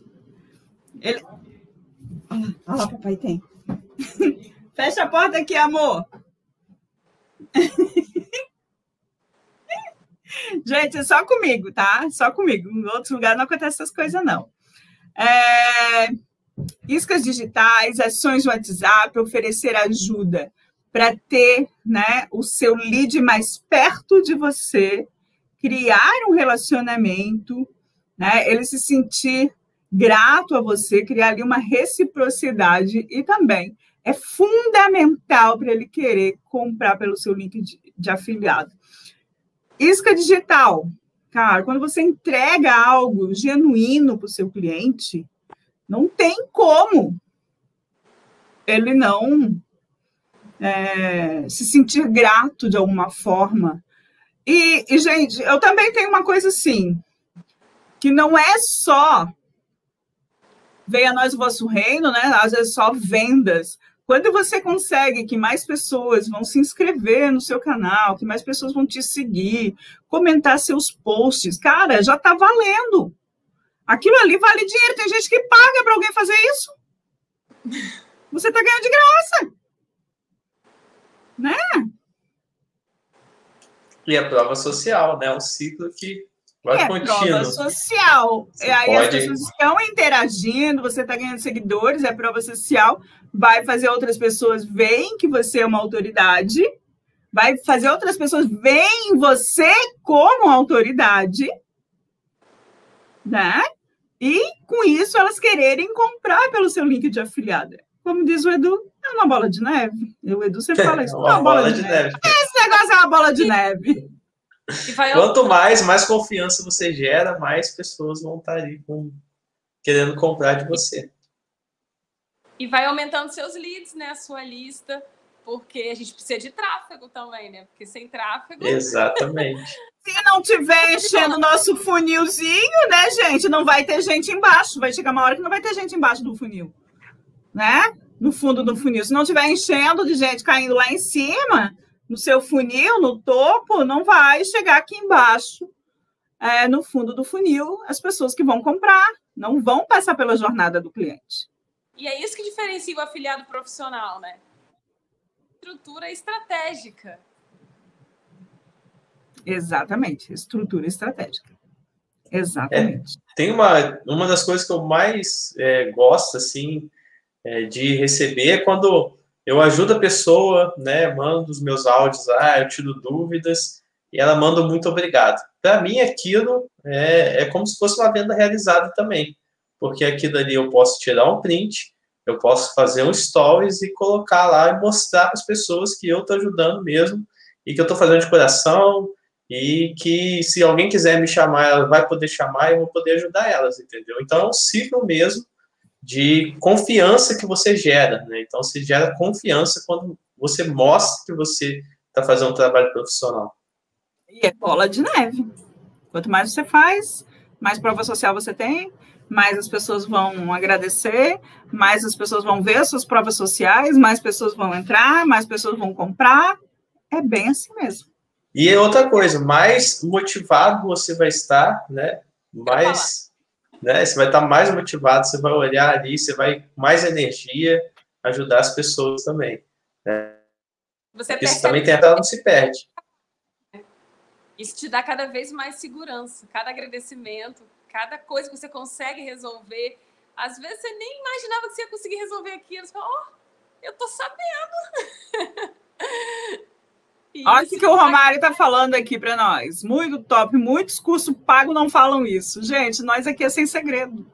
[SPEAKER 1] Olha lá, papai tem. Fecha a porta aqui, amor. Gente, é só comigo, tá? Só comigo. Em outros lugares não acontece essas coisas, não. Iscas digitais, ações de WhatsApp, oferecer ajuda para ter, né, o seu lead mais perto de você, criar um relacionamento, né, ele se sentir grato a você, criar ali uma reciprocidade e também é fundamental para ele querer comprar pelo seu link de afiliado. Isca digital, cara, quando você entrega algo genuíno para o seu cliente, não tem como ele não se sentir grato de alguma forma. E, gente, eu também tenho uma coisa assim, que não é só venha a nós o vosso reino, né? Às vezes só vendas. Quando você consegue que mais pessoas vão se inscrever no seu canal, que mais pessoas vão te seguir, comentar seus posts, cara, já está valendo. Aquilo ali vale dinheiro. Tem gente que paga para alguém fazer isso. Você está ganhando de graça. Né?
[SPEAKER 3] E a prova social, né? Um ciclo que vai contínuo.
[SPEAKER 1] Prova social. E aí as pessoas estão interagindo, você está ganhando seguidores, é prova social. Vai fazer outras pessoas veem que você é uma autoridade. Vai fazer outras pessoas veem você como autoridade. Né? E, com isso, elas quererem comprar pelo seu link de afiliado. Como diz o Edu, é uma bola de neve. O Edu sempre fala isso, uma bola de neve. Esse negócio é uma bola de neve.
[SPEAKER 3] Quanto mais confiança você gera, mais pessoas vão estar ali querendo comprar de você.
[SPEAKER 2] E vai aumentando seus leads, né? A sua lista, porque a gente precisa de tráfego também, né? Porque sem tráfego...
[SPEAKER 3] Exatamente.
[SPEAKER 1] Se não tiver enchendo o nosso funilzinho, né, gente? Não vai ter gente embaixo. Vai chegar uma hora que não vai ter gente embaixo do funil. Né? No fundo do funil. Se não tiver enchendo de gente caindo lá em cima, no seu funil, no topo, não vai chegar aqui embaixo, no fundo do funil, as pessoas que vão comprar. Não vão passar pela jornada do cliente.
[SPEAKER 2] E é isso que diferencia o afiliado profissional, né? Estrutura estratégica.
[SPEAKER 1] Exatamente, estrutura estratégica. Exatamente.
[SPEAKER 3] Tem uma das coisas que eu mais gosto, assim, de receber é quando eu ajudo a pessoa, né, mando os meus áudios lá, eu tiro dúvidas, e ela manda muito obrigado. Para mim, aquilo é como se fosse uma venda realizada também, porque aquilo ali eu posso tirar um print, eu posso fazer um stories e colocar lá e mostrar para as pessoas que eu estou ajudando mesmo, e que eu estou fazendo de coração, e que se alguém quiser me chamar, ela vai poder chamar e eu vou poder ajudar elas, entendeu? Então é um ciclo mesmo de confiança que você gera, né? Então você gera confiança quando você mostra que você está fazendo um trabalho profissional.
[SPEAKER 1] E é bola de neve. Quanto mais você faz, mais prova social você tem, mais as pessoas vão agradecer, mais as pessoas vão ver as suas provas sociais, mais pessoas vão entrar, mais pessoas vão comprar. É bem assim mesmo.
[SPEAKER 3] E outra coisa, mais motivado você vai estar, né? Mais, né? Você vai estar mais motivado, você vai olhar ali, você vai com mais energia ajudar as pessoas também. Né? Isso também não se perde.
[SPEAKER 2] Isso te dá cada vez mais segurança, cada agradecimento, cada coisa que você consegue resolver. Às vezes você nem imaginava que você ia conseguir resolver aquilo. Você fala, eu tô sabendo.
[SPEAKER 1] Olha o que o Romário está falando aqui para nós. Muito top. Muitos cursos pagos não falam isso. Gente, nós aqui é sem segredo.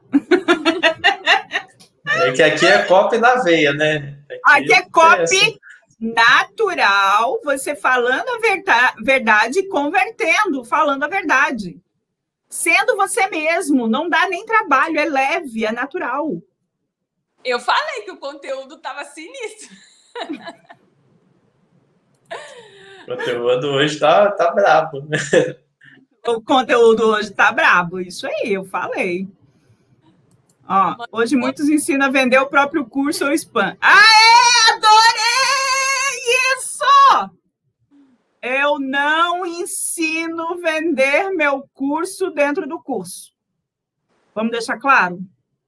[SPEAKER 3] É que aqui é copy na veia, né?
[SPEAKER 1] Aqui é copy natural, você falando a verdade, convertendo, falando a verdade. Sendo você mesmo. Não dá nem trabalho, é leve, é natural.
[SPEAKER 2] Eu falei que o conteúdo estava sinistro.
[SPEAKER 3] O conteúdo hoje tá brabo, né?
[SPEAKER 1] O conteúdo hoje tá brabo, isso aí, eu falei. Ó, hoje muitos ensinam a vender o próprio curso ou spam. Aê, adorei isso! Eu não ensino a vender meu curso dentro do curso. Vamos deixar claro?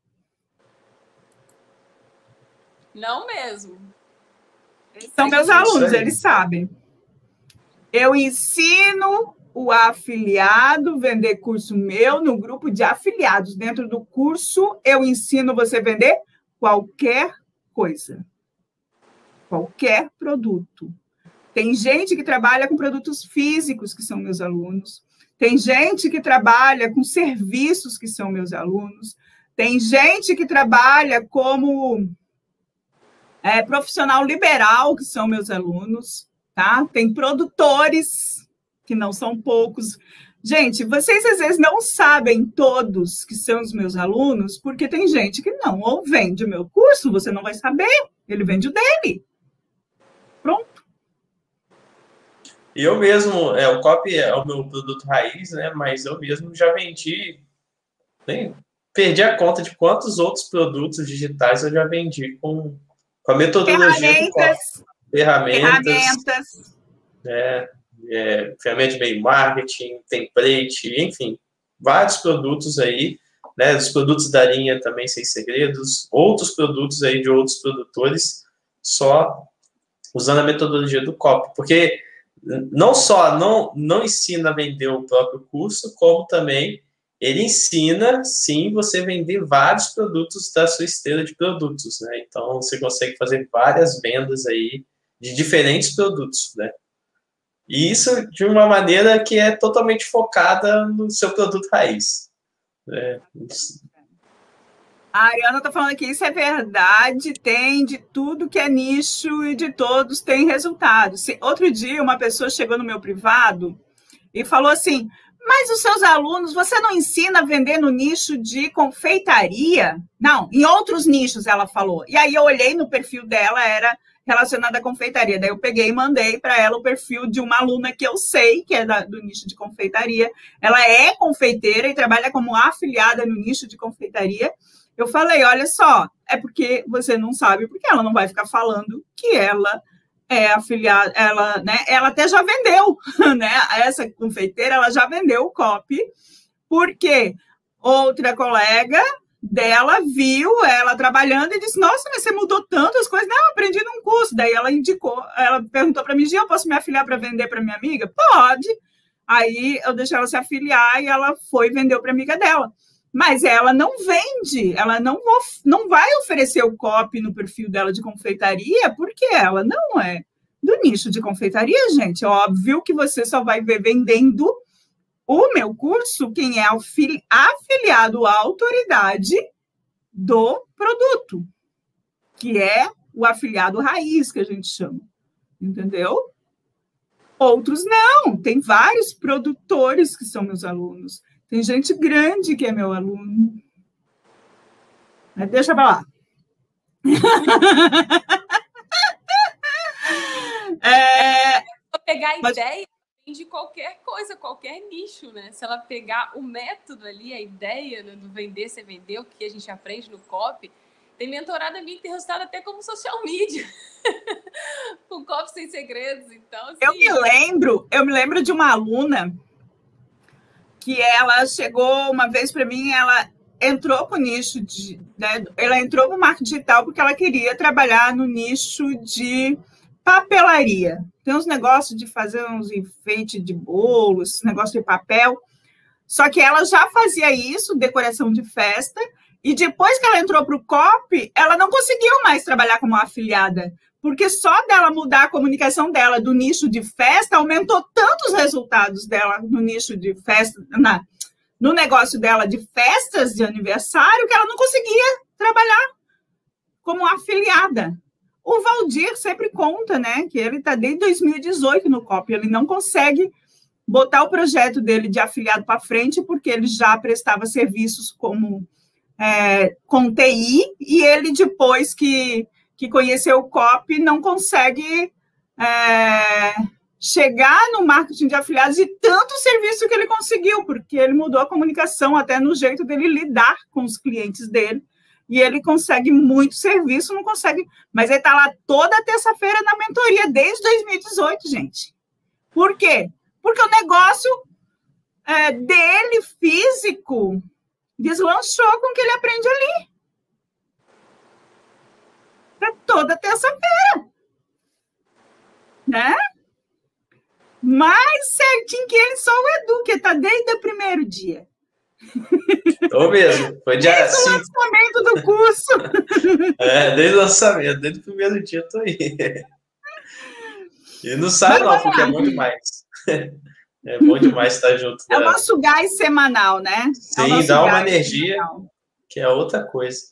[SPEAKER 2] Não mesmo.
[SPEAKER 1] São meus alunos, eles sabem. Eu ensino o afiliado a vender curso meu no grupo de afiliados. Dentro do curso, eu ensino você a vender qualquer coisa. Qualquer produto. Tem gente que trabalha com produtos físicos, que são meus alunos. Tem gente que trabalha com serviços, que são meus alunos. Tem gente que trabalha como profissional liberal, que são meus alunos. Tá? Tem produtores, que não são poucos. Gente, vocês às vezes não sabem todos que são os meus alunos, porque tem gente que não ou vende o meu curso, você não vai saber, ele vende o dele. Pronto.
[SPEAKER 3] E eu mesmo, o copy é o meu produto raiz, né? Mas eu mesmo já vendi, perdi a conta de quantos outros produtos digitais eu já vendi com a metodologia do copy. Ferramentas. Ferramenta de e-mail marketing, template, enfim, vários produtos aí, né? Os produtos da linha também Sem Segredos, outros produtos aí de outros produtores, só usando a metodologia do copy, porque não só não ensina a vender o próprio curso, como também ele ensina, sim, você vender vários produtos da sua esteira de produtos, né? Então, você consegue fazer várias vendas aí de diferentes produtos, né? E isso de uma maneira que é totalmente focada no seu produto raiz. Né?
[SPEAKER 1] A Ariana está falando que isso é verdade, tem de tudo que é nicho e de todos tem resultado. Outro dia, uma pessoa chegou no meu privado e falou assim, mas os seus alunos, você não ensina a vender no nicho de confeitaria? Não, em outros nichos, ela falou. E aí eu olhei no perfil dela, era relacionada à confeitaria. Daí eu peguei e mandei para ela o perfil de uma aluna que eu sei que é do nicho de confeitaria. Ela é confeiteira e trabalha como afiliada no nicho de confeitaria. Eu falei, olha só, é porque você não sabe, porque ela não vai ficar falando que ela é afiliada, ela até já vendeu, né? Essa confeiteira, ela já vendeu o copy, porque outra colega dela viu ela trabalhando e disse, nossa, mas você mudou tantas coisas. Não, eu aprendi num curso. Daí ela indicou, ela perguntou para mim, Gia, eu posso me afiliar para vender para minha amiga? Pode. Aí eu deixei ela se afiliar e ela foi e vendeu para a amiga dela. Mas ela não vende, ela não vai oferecer o copy no perfil dela de confeitaria, porque ela não é do nicho de confeitaria, gente. É óbvio que você só vai ver vendendo o meu curso quem é afiliado à autoridade do produto, que é o afiliado raiz, que a gente chama. Entendeu? Outros não, tem vários produtores que são meus alunos. Tem gente grande que é meu aluno. Mas deixa pra lá.
[SPEAKER 2] Vou pegar a ideia de qualquer coisa, qualquer nicho, né? Se ela pegar o método ali, a ideia, né, do vender, você vendeu, que a gente aprende no copy, tem mentorada minha que tem resultado até como social media. Com copy sem segredos, então... Assim...
[SPEAKER 1] Eu me lembro de uma aluna que ela chegou uma vez para mim, ela entrou para o nicho né, ela entrou para o marketing digital porque ela queria trabalhar no nicho de papelaria. Tem uns negócios de fazer uns enfeites de bolos, negócio de papel. Só que ela já fazia isso, decoração de festa, e depois que ela entrou para o copy, ela não conseguiu mais trabalhar como afiliada, porque só dela mudar a comunicação dela do nicho de festa, aumentou tanto os resultados dela no nicho de festa, no negócio dela de festas de aniversário, que ela não conseguia trabalhar como afiliada. O Valdir sempre conta, né, que ele está desde 2018 no copy, ele não consegue botar o projeto dele de afiliado para frente, porque ele já prestava serviços como com TI, e ele, depois que conheceu o copy, não consegue chegar no marketing de afiliados e tanto serviço que ele conseguiu, porque ele mudou a comunicação até no jeito dele lidar com os clientes dele, e ele consegue muito serviço, não consegue... Mas ele está lá toda terça-feira na mentoria, desde 2018, gente. Por quê? Porque o negócio dele, físico, deslanchou com o que ele aprende ali. Tá toda terça-feira. Né? Mais certinho que ele, só o Edu, que tá desde o primeiro dia.
[SPEAKER 3] Tô mesmo. Foi dia
[SPEAKER 1] desde o lançamento do curso.
[SPEAKER 3] Desde o lançamento, desde o primeiro dia eu tô aí. E não sai não, porque é bom demais. É bom demais estar junto.
[SPEAKER 1] É o nosso gás semanal, né?
[SPEAKER 3] Sim, dá uma energia semanal, que é outra coisa.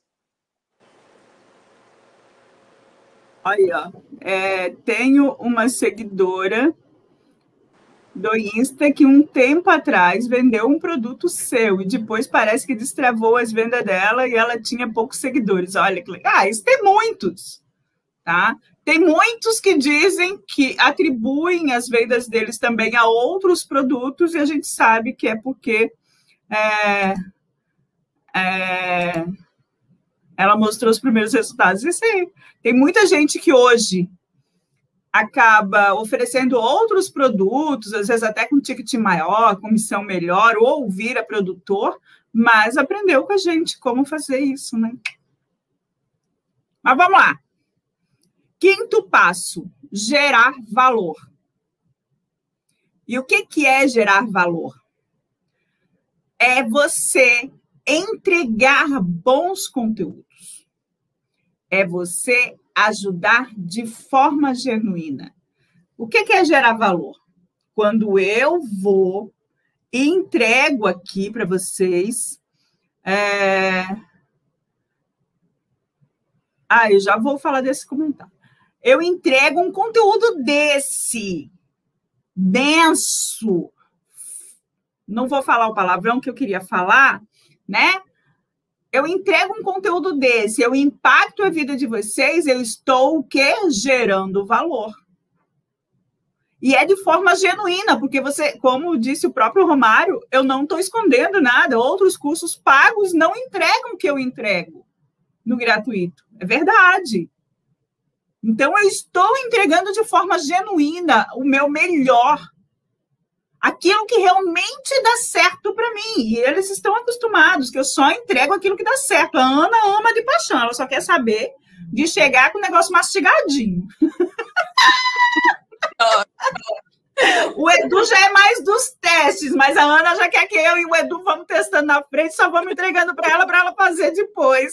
[SPEAKER 1] Olha, tenho uma seguidora do Insta que um tempo atrás vendeu um produto seu e depois parece que destravou as vendas dela e ela tinha poucos seguidores. Olha que legal. Isso tem muitos, tá? Tem muitos que dizem que atribuem as vendas deles também a outros produtos e a gente sabe que é porque ela mostrou os primeiros resultados. Isso aí. Tem muita gente que hoje acaba oferecendo outros produtos, às vezes até com ticket maior, comissão melhor, ou vira produtor, mas aprendeu com a gente como fazer isso, né? Mas vamos lá. Quinto passo, gerar valor. E o que é gerar valor? É você entregar bons conteúdos. É você ajudar de forma genuína. O que é gerar valor? Quando eu vou e entrego aqui para vocês... eu já vou falar desse comentário. Eu entrego um conteúdo desse, denso. Não vou falar o palavrão que eu queria falar, né? Eu entrego um conteúdo desse, eu impacto a vida de vocês, eu estou o quê? Gerando valor. E é de forma genuína, porque você, como disse o próprio Romário, eu não estou escondendo nada. Outros cursos pagos não entregam o que eu entrego no gratuito. É verdade. Então, eu estou entregando de forma genuína o meu melhor. Aquilo que realmente dá certo para mim. E eles estão acostumados que eu só entrego aquilo que dá certo. A Ana ama de paixão. Ela só quer saber de chegar com o negócio mastigadinho. O Edu já é mais dos testes, mas a Ana já quer que eu e o Edu vamos testando na frente, só vamos entregando para ela fazer depois.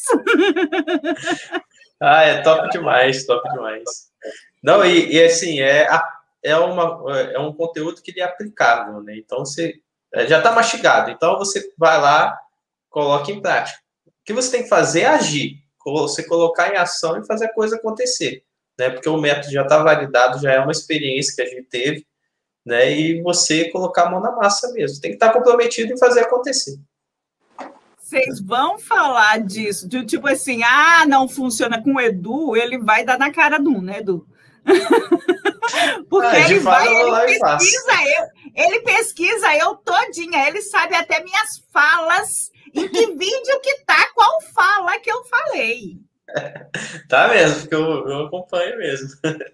[SPEAKER 3] É top demais, top demais. Não, e assim, é um conteúdo que ele é aplicável, né? Então, você já está mastigado. Então, você vai lá, coloca em prática. O que você tem que fazer é agir. Você colocar em ação e fazer a coisa acontecer, né? Porque o método já está validado, já é uma experiência que a gente teve. né? E você colocar a mão na massa mesmo. Tem que estar comprometido em fazer acontecer.
[SPEAKER 1] Vocês vão falar disso, de tipo assim, não funciona com o Edu, ele vai dar na cara do, né, Edu? Porque ele pesquisa eu todinha, ele sabe até minhas falas, em que vídeo que tá, qual fala que eu falei.
[SPEAKER 3] Tá mesmo, porque eu acompanho mesmo.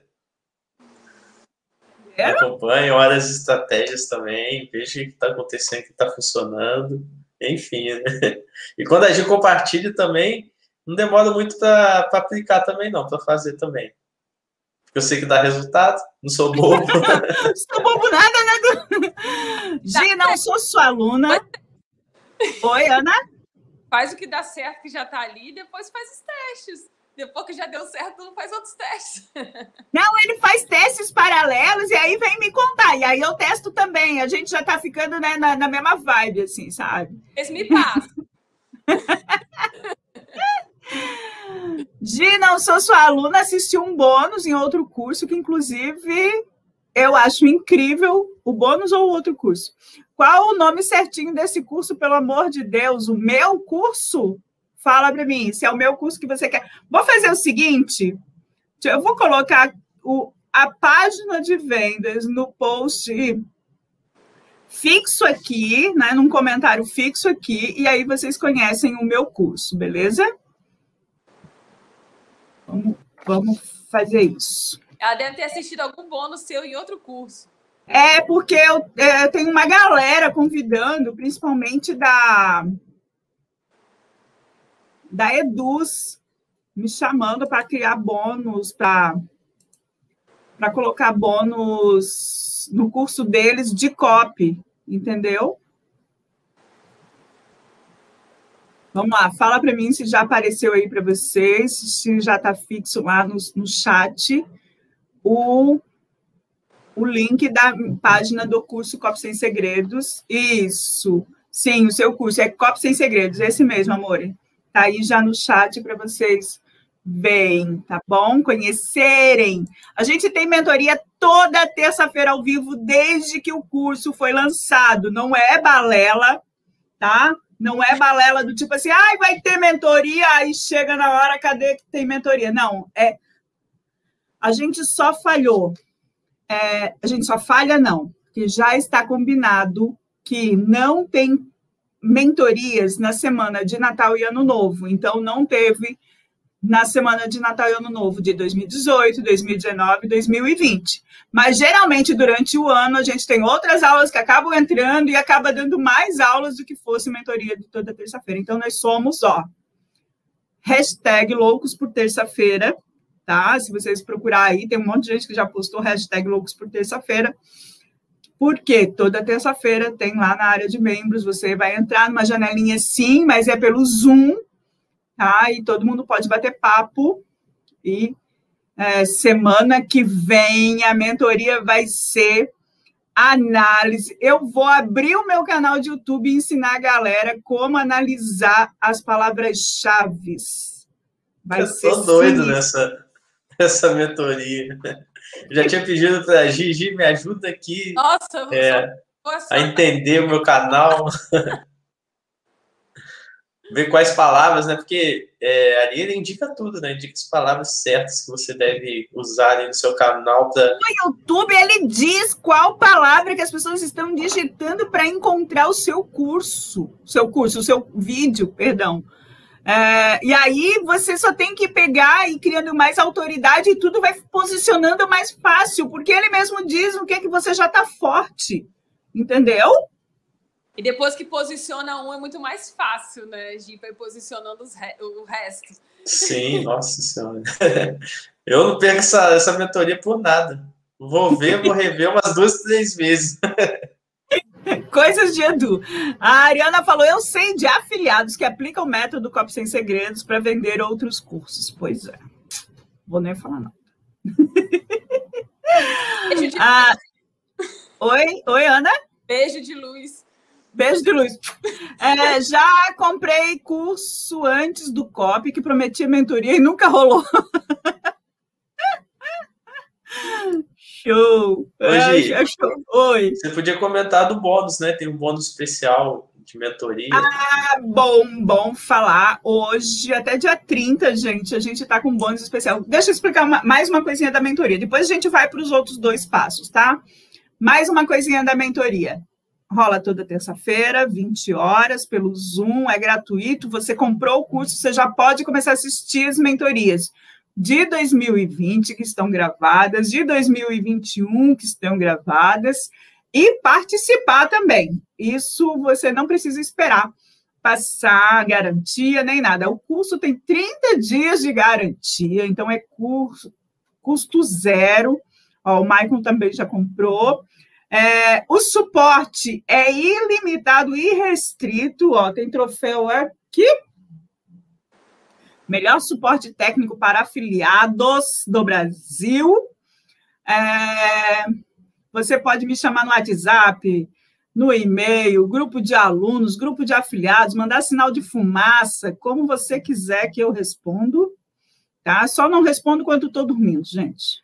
[SPEAKER 3] Eu acompanho, olho as estratégias também, vejo o que está acontecendo, o que está funcionando, enfim, né? E quando a gente compartilha também, não demora muito para aplicar também não, para fazer também. Porque eu sei que dá resultado, não sou bobo.
[SPEAKER 1] Não sou bobo nada, né? Gi, não sou sua aluna. Oi, Ana?
[SPEAKER 2] Faz o que dá certo, que já está ali, depois faz os testes. Depois que já deu certo, não faz outros testes.
[SPEAKER 1] Não, ele faz testes paralelos e aí vem me contar. E aí eu testo também. A gente já tá ficando, né, na mesma vibe, assim, sabe?
[SPEAKER 2] Eles me passam.
[SPEAKER 1] Gi, não sou sua aluna, assisti um bônus em outro curso, que inclusive eu acho incrível. O bônus ou o outro curso? Qual o nome certinho desse curso, pelo amor de Deus? O meu curso? Fala para mim, se é o meu curso que você quer. Vou fazer o seguinte, eu vou colocar a página de vendas no post fixo aqui, né, num comentário fixo aqui, e aí vocês conhecem o meu curso, beleza? Vamos fazer isso.
[SPEAKER 2] Ela deve ter assistido algum bônus seu em outro curso.
[SPEAKER 1] É, porque eu tenho uma galera convidando, principalmente da Eduz, me chamando para criar bônus, para colocar bônus no curso deles de copy, entendeu? Vamos lá, fala para mim se já apareceu aí para vocês, se já está fixo lá no chat o link da página do curso Copy Sem Segredos. Isso, sim, o seu curso é Copy Sem Segredos, esse mesmo, amor. Tá aí já no chat para vocês verem, tá bom? Conhecerem. A gente tem mentoria toda terça-feira ao vivo, desde que o curso foi lançado. Não é balela, tá? Não é balela do tipo assim, vai ter mentoria, aí chega na hora, cadê que tem mentoria? Não, a gente só falhou. A gente só falha, não, que já está combinado que não tem mentorias na semana de Natal e Ano Novo. Então, não teve na semana de Natal e Ano Novo de 2018, 2019 e 2020. Mas, geralmente, durante o ano, a gente tem outras aulas que acabam entrando e acaba dando mais aulas do que fosse mentoria de toda terça-feira. Então, nós somos, #Loucos por Terça-feira, tá? Se vocês procurar aí, tem um monte de gente que já postou #Loucos por Terça-feira. Porque toda terça-feira tem lá na área de membros, você vai entrar numa janelinha sim, mas é pelo Zoom, tá? E todo mundo pode bater papo. E semana que vem a mentoria vai ser análise. Eu vou abrir o meu canal de YouTube e ensinar a galera como analisar as palavras-chave.
[SPEAKER 3] Eu tô doido nessa mentoria. Já tinha pedido para a Gigi, me ajuda aqui.
[SPEAKER 2] Nossa,
[SPEAKER 3] a entender o meu canal. Ver quais palavras, né? Porque ali ele indica tudo, né? Indica as palavras certas que você deve usar ali no seu canal.
[SPEAKER 1] No YouTube, ele diz qual palavra que as pessoas estão digitando para encontrar o seu o seu vídeo, perdão. E aí você só tem que pegar e criando mais autoridade e tudo vai posicionando mais fácil, porque ele mesmo diz o que é que você já está forte, entendeu?
[SPEAKER 2] E depois que posiciona é muito mais fácil, né, Gi, para ir posicionando o resto.
[SPEAKER 3] Sim, nossa senhora. Eu não perco essa mentoria por nada. Vou rever umas 2, 3 vezes.
[SPEAKER 1] Coisas de Edu. A Ariana falou, eu sei de afiliados que aplicam o método Copy Sem Segredos para vender outros cursos. Pois é. Vou nem falar nada.
[SPEAKER 2] Beijo de
[SPEAKER 1] Oi, Ana?
[SPEAKER 2] Beijo de luz.
[SPEAKER 1] Beijo de luz. Já comprei curso antes do Copy, que prometia mentoria e nunca rolou. Show!
[SPEAKER 3] Hoje,
[SPEAKER 1] Oi.
[SPEAKER 3] você podia comentar do bônus, né? Tem um bônus especial de mentoria.
[SPEAKER 1] Bom falar. Hoje, até dia 30, gente, a gente está com um bônus especial. Deixa eu explicar mais uma coisinha da mentoria. Depois a gente vai para os outros 2 passos, tá? Mais uma coisinha da mentoria. Rola toda terça-feira, 20 horas, pelo Zoom, é gratuito. Você comprou o curso, você já pode começar a assistir as mentorias de 2020, que estão gravadas, de 2021, que estão gravadas, e participar também. Isso você não precisa esperar passar garantia nem nada. O curso tem 30 dias de garantia, então é custo zero. Ó, o Maicon também já comprou. O suporte é ilimitado e restrito. Ó, tem troféu aqui. Melhor suporte técnico para afiliados do Brasil. Você pode me chamar no WhatsApp, no e-mail, grupo de alunos, grupo de afiliados, mandar sinal de fumaça, como você quiser que eu respondo, tá? Só não respondo quando estou dormindo, gente.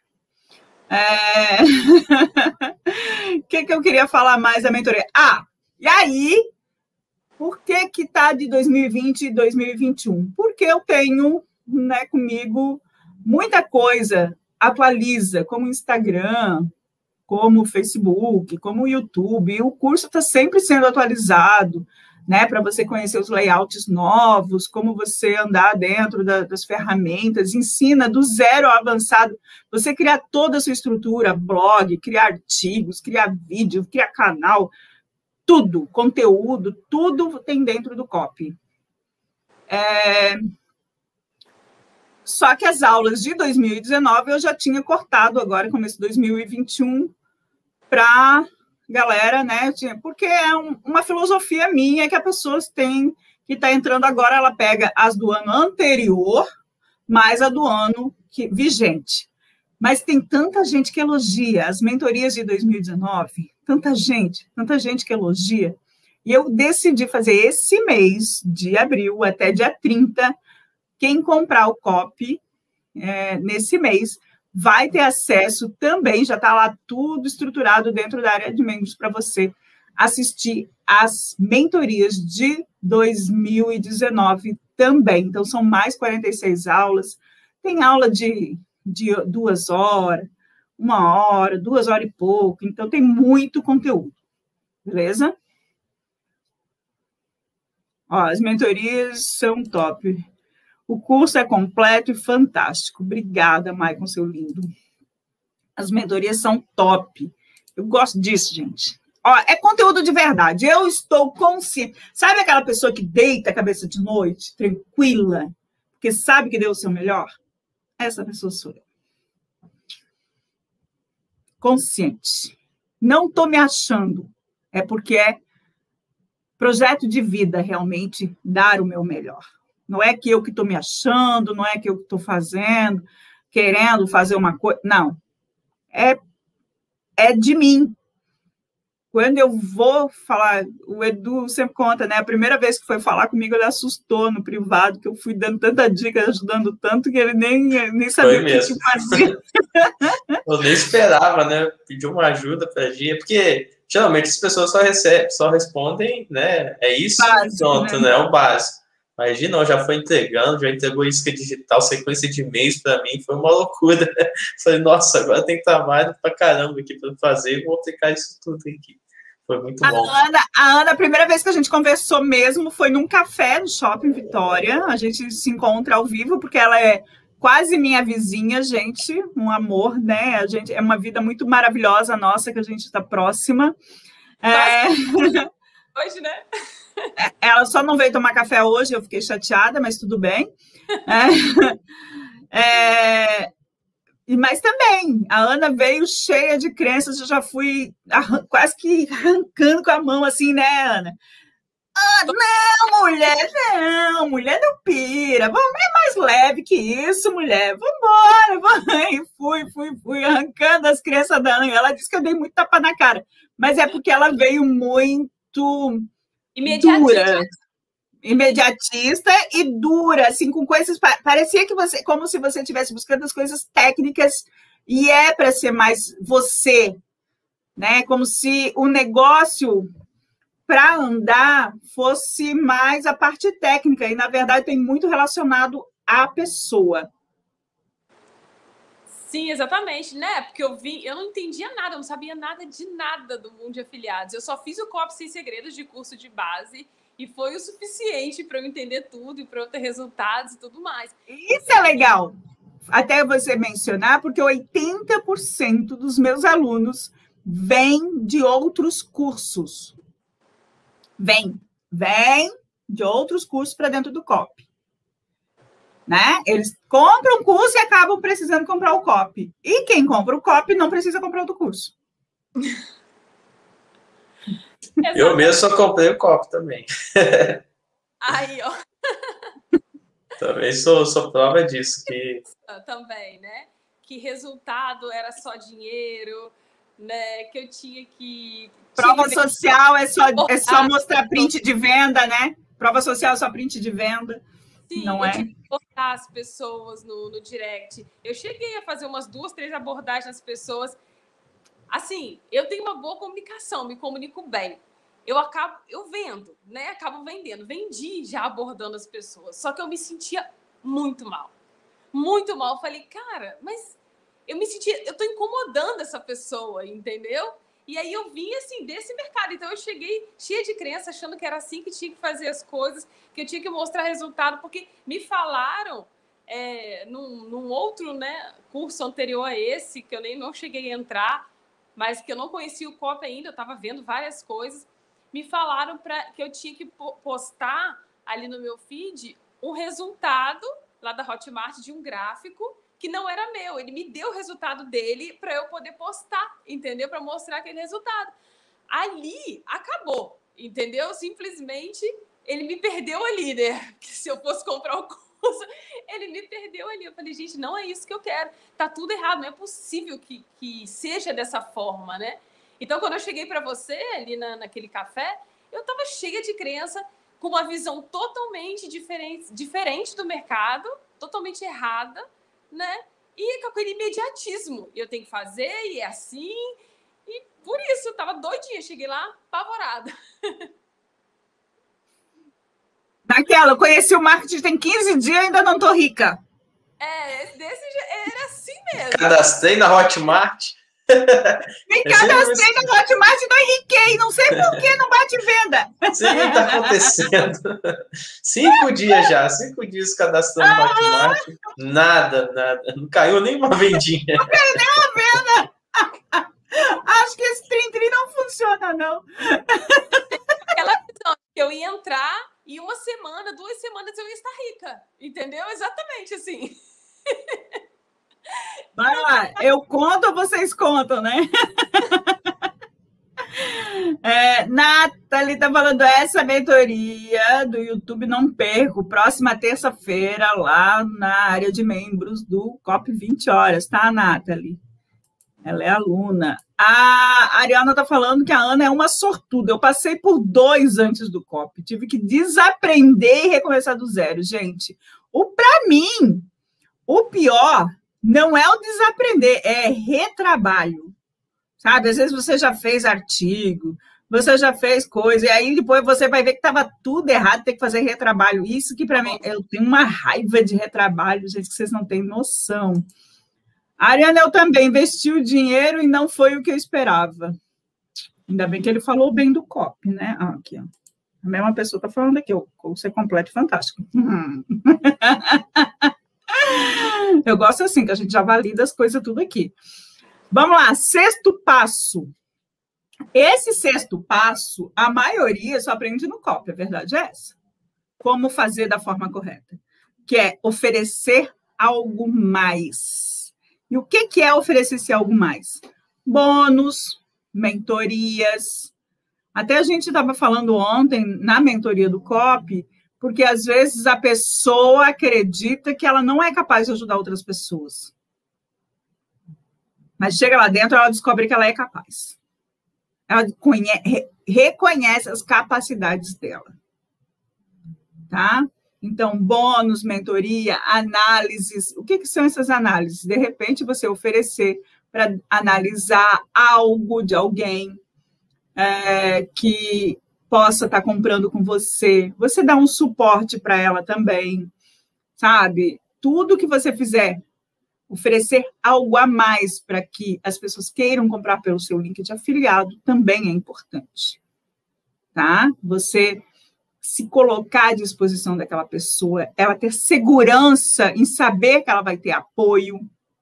[SPEAKER 1] O que eu queria falar mais da mentoria? E aí, por que está de 2020 e 2021? Porque eu tenho, né, comigo muita coisa, atualiza, como Instagram, como Facebook, como YouTube, e o curso está sempre sendo atualizado, né, para você conhecer os layouts novos, como você andar dentro das ferramentas, ensina do zero ao avançado, você criar toda a sua estrutura, blog, criar artigos, criar vídeo, criar canal, tudo, conteúdo, tudo tem dentro do copy. Só que as aulas de 2019 eu já tinha cortado agora, começo de 2021, para galera, né? Porque é uma filosofia minha que a pessoa tem, que está entrando agora, ela pega as do ano anterior, mais a do ano vigente. Mas tem tanta gente que elogia as mentorias de 2019, tanta gente que elogia. E eu decidi fazer esse mês, de abril até dia 30, quem comprar o copy nesse mês vai ter acesso também, já está lá tudo estruturado dentro da área de membros para você assistir as mentorias de 2019 também. Então, são mais 46 aulas. Tem aula de 2 horas, 1 hora, 2 horas e pouco. Então, tem muito conteúdo. Beleza? Ó, as mentorias são top. O curso é completo e fantástico. Obrigada, Maicon, seu lindo. As mentorias são top. Eu gosto disso, gente. Ó, é conteúdo de verdade. Eu estou consciente. Sabe aquela pessoa que deita a cabeça de noite, tranquila, porque sabe que deu o seu melhor? Essa pessoa sou eu. Consciente. Não estou me achando. É porque é projeto de vida, realmente, dar o meu melhor. Não é que eu que estou me achando, não é que eu que estou fazendo, querendo fazer uma coisa. Não. É de mim. Quando eu vou falar, o Edu sempre conta, né? A primeira vez que foi falar comigo, ele assustou no privado, que eu fui dando tanta dica, ajudando tanto, que ele nem sabia o que fazer.
[SPEAKER 3] Eu nem esperava, né? Pedir uma ajuda para a Gia, porque geralmente as pessoas só respondem, né? É isso, básico, pronto, né? É o básico. Mas Gia não, já foi entregando, já entregou isca digital, sequência de e-mails para mim, foi uma loucura. Falei, nossa, agora tem trabalho pra caramba aqui para fazer, vou aplicar isso tudo aqui. Foi muito bom.
[SPEAKER 1] A Ana, a primeira vez que a gente conversou mesmo foi num café no Shopping Vitória. A gente se encontra ao vivo, porque ela é quase minha vizinha, gente. Um amor, né? A gente, é uma vida muito maravilhosa nossa, que a gente está próxima.
[SPEAKER 2] Hoje, né?
[SPEAKER 1] Ela só não veio tomar café hoje, eu fiquei chateada, mas tudo bem. Mas também, a Ana veio cheia de crenças, eu já fui quase que arrancando com a mão assim, né, Ana? Não, mulher não pira, vamos, é mais leve que isso, mulher, vambora, e fui arrancando as crenças da Ana. Ela disse que eu dei muito tapa na cara, mas é porque ela veio muito imediatista e dura, assim, com coisas, parecia que você, como se você estivesse buscando as coisas técnicas E é para ser mais você, né? Como se o negócio para andar fosse mais a parte técnica, e na verdade tem muito relacionado à pessoa.
[SPEAKER 2] Sim, exatamente, né? Porque eu não entendia nada, eu não sabia nada de nada do mundo de afiliados. Eu só fiz o COP Sem Segredos de curso de base e foi o suficiente para eu entender tudo e para eu ter resultados e tudo mais.
[SPEAKER 1] Isso é legal, até você mencionar, porque 80% dos meus alunos vêm de outros cursos. Vem de outros cursos para dentro do COP. Né? Eles compram o curso e acabam precisando comprar o COP. E quem compra o COP não precisa comprar outro curso.
[SPEAKER 3] Eu mesmo só comprei o COP também.
[SPEAKER 2] Aí, ó.
[SPEAKER 3] Também sou prova disso. Que...
[SPEAKER 2] Também, né? Que resultado era só dinheiro, né? Que eu tinha que...
[SPEAKER 1] Prova social é só mostrar print de venda, né? Prova social é só print de venda.
[SPEAKER 2] Sim,
[SPEAKER 1] não
[SPEAKER 2] eu
[SPEAKER 1] é?
[SPEAKER 2] tinha que botar as pessoas no direct. Eu cheguei a fazer umas 2, 3 abordagens nas pessoas. Assim, eu tenho uma boa comunicação, me comunico bem. Eu vendo, né? Acabo vendendo. Vendi já abordando as pessoas. Só que eu me sentia muito mal. Muito mal. Falei, cara, mas eu tô incomodando essa pessoa, entendeu? E aí eu vim, assim, desse mercado. Então eu cheguei cheia de crença, achando que era assim que tinha que fazer as coisas, que eu tinha que mostrar resultado, porque me falaram num outro, né, curso anterior a esse, que eu nem não cheguei a entrar, mas que eu não conhecia o COP ainda, eu estava vendo várias coisas, me falaram que eu tinha que postar ali no meu feed um resultado lá da Hotmart de um gráfico que não era meu. Ele me deu o resultado dele para eu poder postar, entendeu? Para mostrar aquele resultado. Ali, acabou, entendeu? Simplesmente, ele me perdeu ali, né? Que se eu fosse comprar o curso, ele me perdeu ali. Eu falei, gente, não é isso que eu quero. Tá tudo errado, não é possível que seja dessa forma, né? Então, quando eu cheguei para você ali naquele café, eu estava cheia de crença, com uma visão totalmente diferente do mercado, totalmente errada, né? E com aquele imediatismo. Eu tenho que fazer, e é assim. E por isso, eu tava doidinha. Cheguei lá, apavorada.
[SPEAKER 1] Naquela, eu conheci o marketing tem 15 dias e ainda não tô rica.
[SPEAKER 2] Era assim mesmo.
[SPEAKER 3] Cadastrei na Hotmart.
[SPEAKER 1] Me cadastrei na Hotmart e não enriquei. Não sei por que não bate venda.
[SPEAKER 3] Sim, tá acontecendo. 5 dias já. 5 dias cadastrando na Hotmart. Nada. Não caiu nenhuma vendinha.
[SPEAKER 1] Não caiu nenhuma venda. Acho que esse trim-trim não funciona, não.
[SPEAKER 2] Aquela visão que eu ia entrar e 1 semana, 2 semanas eu ia estar rica. Entendeu? Exatamente assim.
[SPEAKER 1] Vai lá, eu conto ou vocês contam, né? Nathalie tá falando, essa mentoria do YouTube não perco, próxima terça-feira lá na área de membros do COP 20 horas, tá, Nathalie? Ela é aluna. A Ariana tá falando que a Ana é uma sortuda. Eu passei por 2 antes do COP, tive que desaprender e recomeçar do zero, gente. Para mim, o pior não é o desaprender, é retrabalho, sabe? Às vezes você já fez artigo, você já fez coisa, e aí depois você vai ver que estava tudo errado, tem que fazer retrabalho. Isso que, para mim, eu tenho uma raiva de retrabalho, gente, que vocês não têm noção. A Ariana, eu também investi o dinheiro e não foi o que eu esperava. Ainda bem que ele falou bem do COP, né? Aqui, ó. A mesma pessoa está falando aqui, o curso é completo e fantástico. Eu gosto assim, que a gente já valida as coisas tudo aqui. Vamos lá, 6º passo. Esse 6º passo, a maioria só aprende no COP, a verdade é essa. Como fazer da forma correta. Que é oferecer algo mais. E o que é oferecer algo mais? Bônus, mentorias. Até a gente estava falando ontem, na mentoria do COP, porque às vezes a pessoa acredita que ela não é capaz de ajudar outras pessoas. Mas chega lá dentro, ela descobre que ela é capaz. Ela reconhece as capacidades dela. Tá? Então, bônus, mentoria, análises. O que são essas análises? De repente, você oferecer para analisar algo de alguém que possa estar comprando com você. Você dá um suporte para ela também, sabe? Tudo que você fizer, oferecer algo a mais para que as pessoas queiram comprar pelo seu link de afiliado também é importante, tá? Você se colocar à disposição daquela pessoa, ela ter segurança em saber que ela vai ter apoio,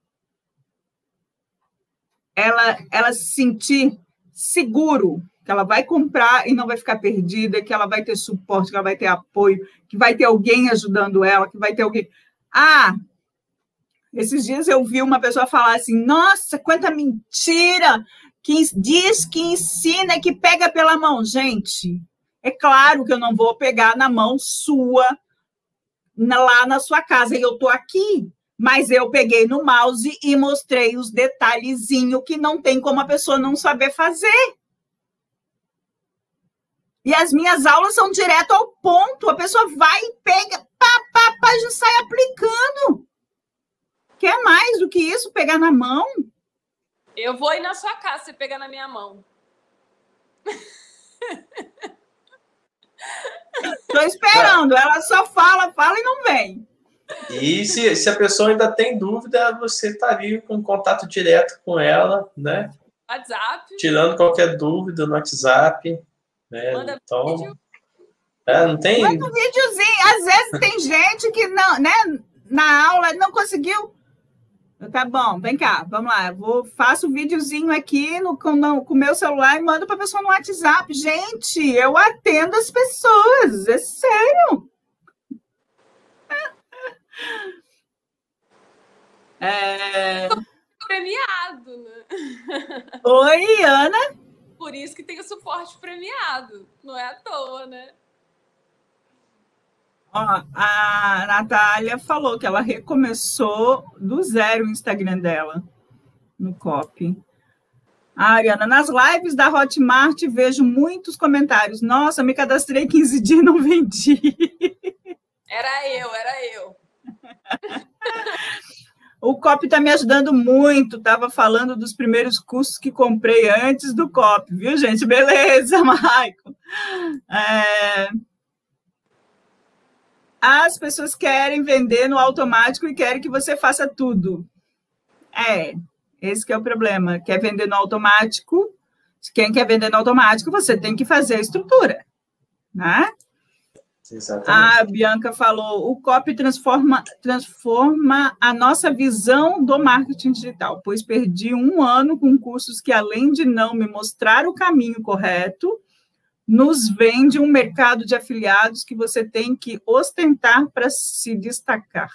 [SPEAKER 1] ela se sentir seguro que ela vai comprar e não vai ficar perdida, que ela vai ter suporte, que ela vai ter apoio, que vai ter alguém ajudando ela, que vai ter alguém... Esses dias eu vi uma pessoa falar assim, nossa, quanta mentira, que diz que ensina, que pega pela mão. Gente, é claro que eu não vou pegar na mão sua, lá na sua casa, e eu estou aqui, mas eu peguei no mouse e mostrei os detalhezinhos que não tem como a pessoa não saber fazer. E as minhas aulas são direto ao ponto, a pessoa vai e pega, já sai aplicando. Quer mais do que isso, pegar na mão?
[SPEAKER 2] Eu vou ir na sua casa, você pegar na minha mão.
[SPEAKER 1] Estou esperando, ela só fala e não vem.
[SPEAKER 3] E se a pessoa ainda tem dúvida, você está ali com contato direto com ela, né?
[SPEAKER 2] WhatsApp.
[SPEAKER 3] Tirando qualquer dúvida no WhatsApp. Né?
[SPEAKER 2] Manda
[SPEAKER 3] então,
[SPEAKER 2] vídeo.
[SPEAKER 3] Não tem...
[SPEAKER 1] Manda um videozinho. Às vezes tem gente que não, né, na aula não conseguiu. Tá bom, vem cá, vamos lá. Faço um videozinho aqui com o meu celular e mando para a pessoa no WhatsApp. Gente, eu atendo as pessoas, é sério.
[SPEAKER 2] Premiado, né?
[SPEAKER 1] Oi, Ana.
[SPEAKER 2] Por isso que tem o suporte premiado. Não é à toa, né?
[SPEAKER 1] Ó, a Natália falou que ela recomeçou do zero o Instagram dela no copy. Ariana, nas lives da Hotmart vejo muitos comentários. Nossa, me cadastrei 15 dias e não vendi.
[SPEAKER 2] Era eu.
[SPEAKER 1] O copy está me ajudando muito. Estava falando dos primeiros cursos que comprei antes do copy, viu, gente? Beleza, Maicon. As pessoas querem vender no automático e querem que você faça tudo. Esse que é o problema. Quer vender no automático? Quem quer vender no automático, você tem que fazer a estrutura, né?
[SPEAKER 3] Exatamente.
[SPEAKER 1] A Bianca falou, o copy transforma a nossa visão do marketing digital, pois perdi 1 ano com cursos que, além de não me mostrar o caminho correto, nos vende um mercado de afiliados que você tem que ostentar para se destacar.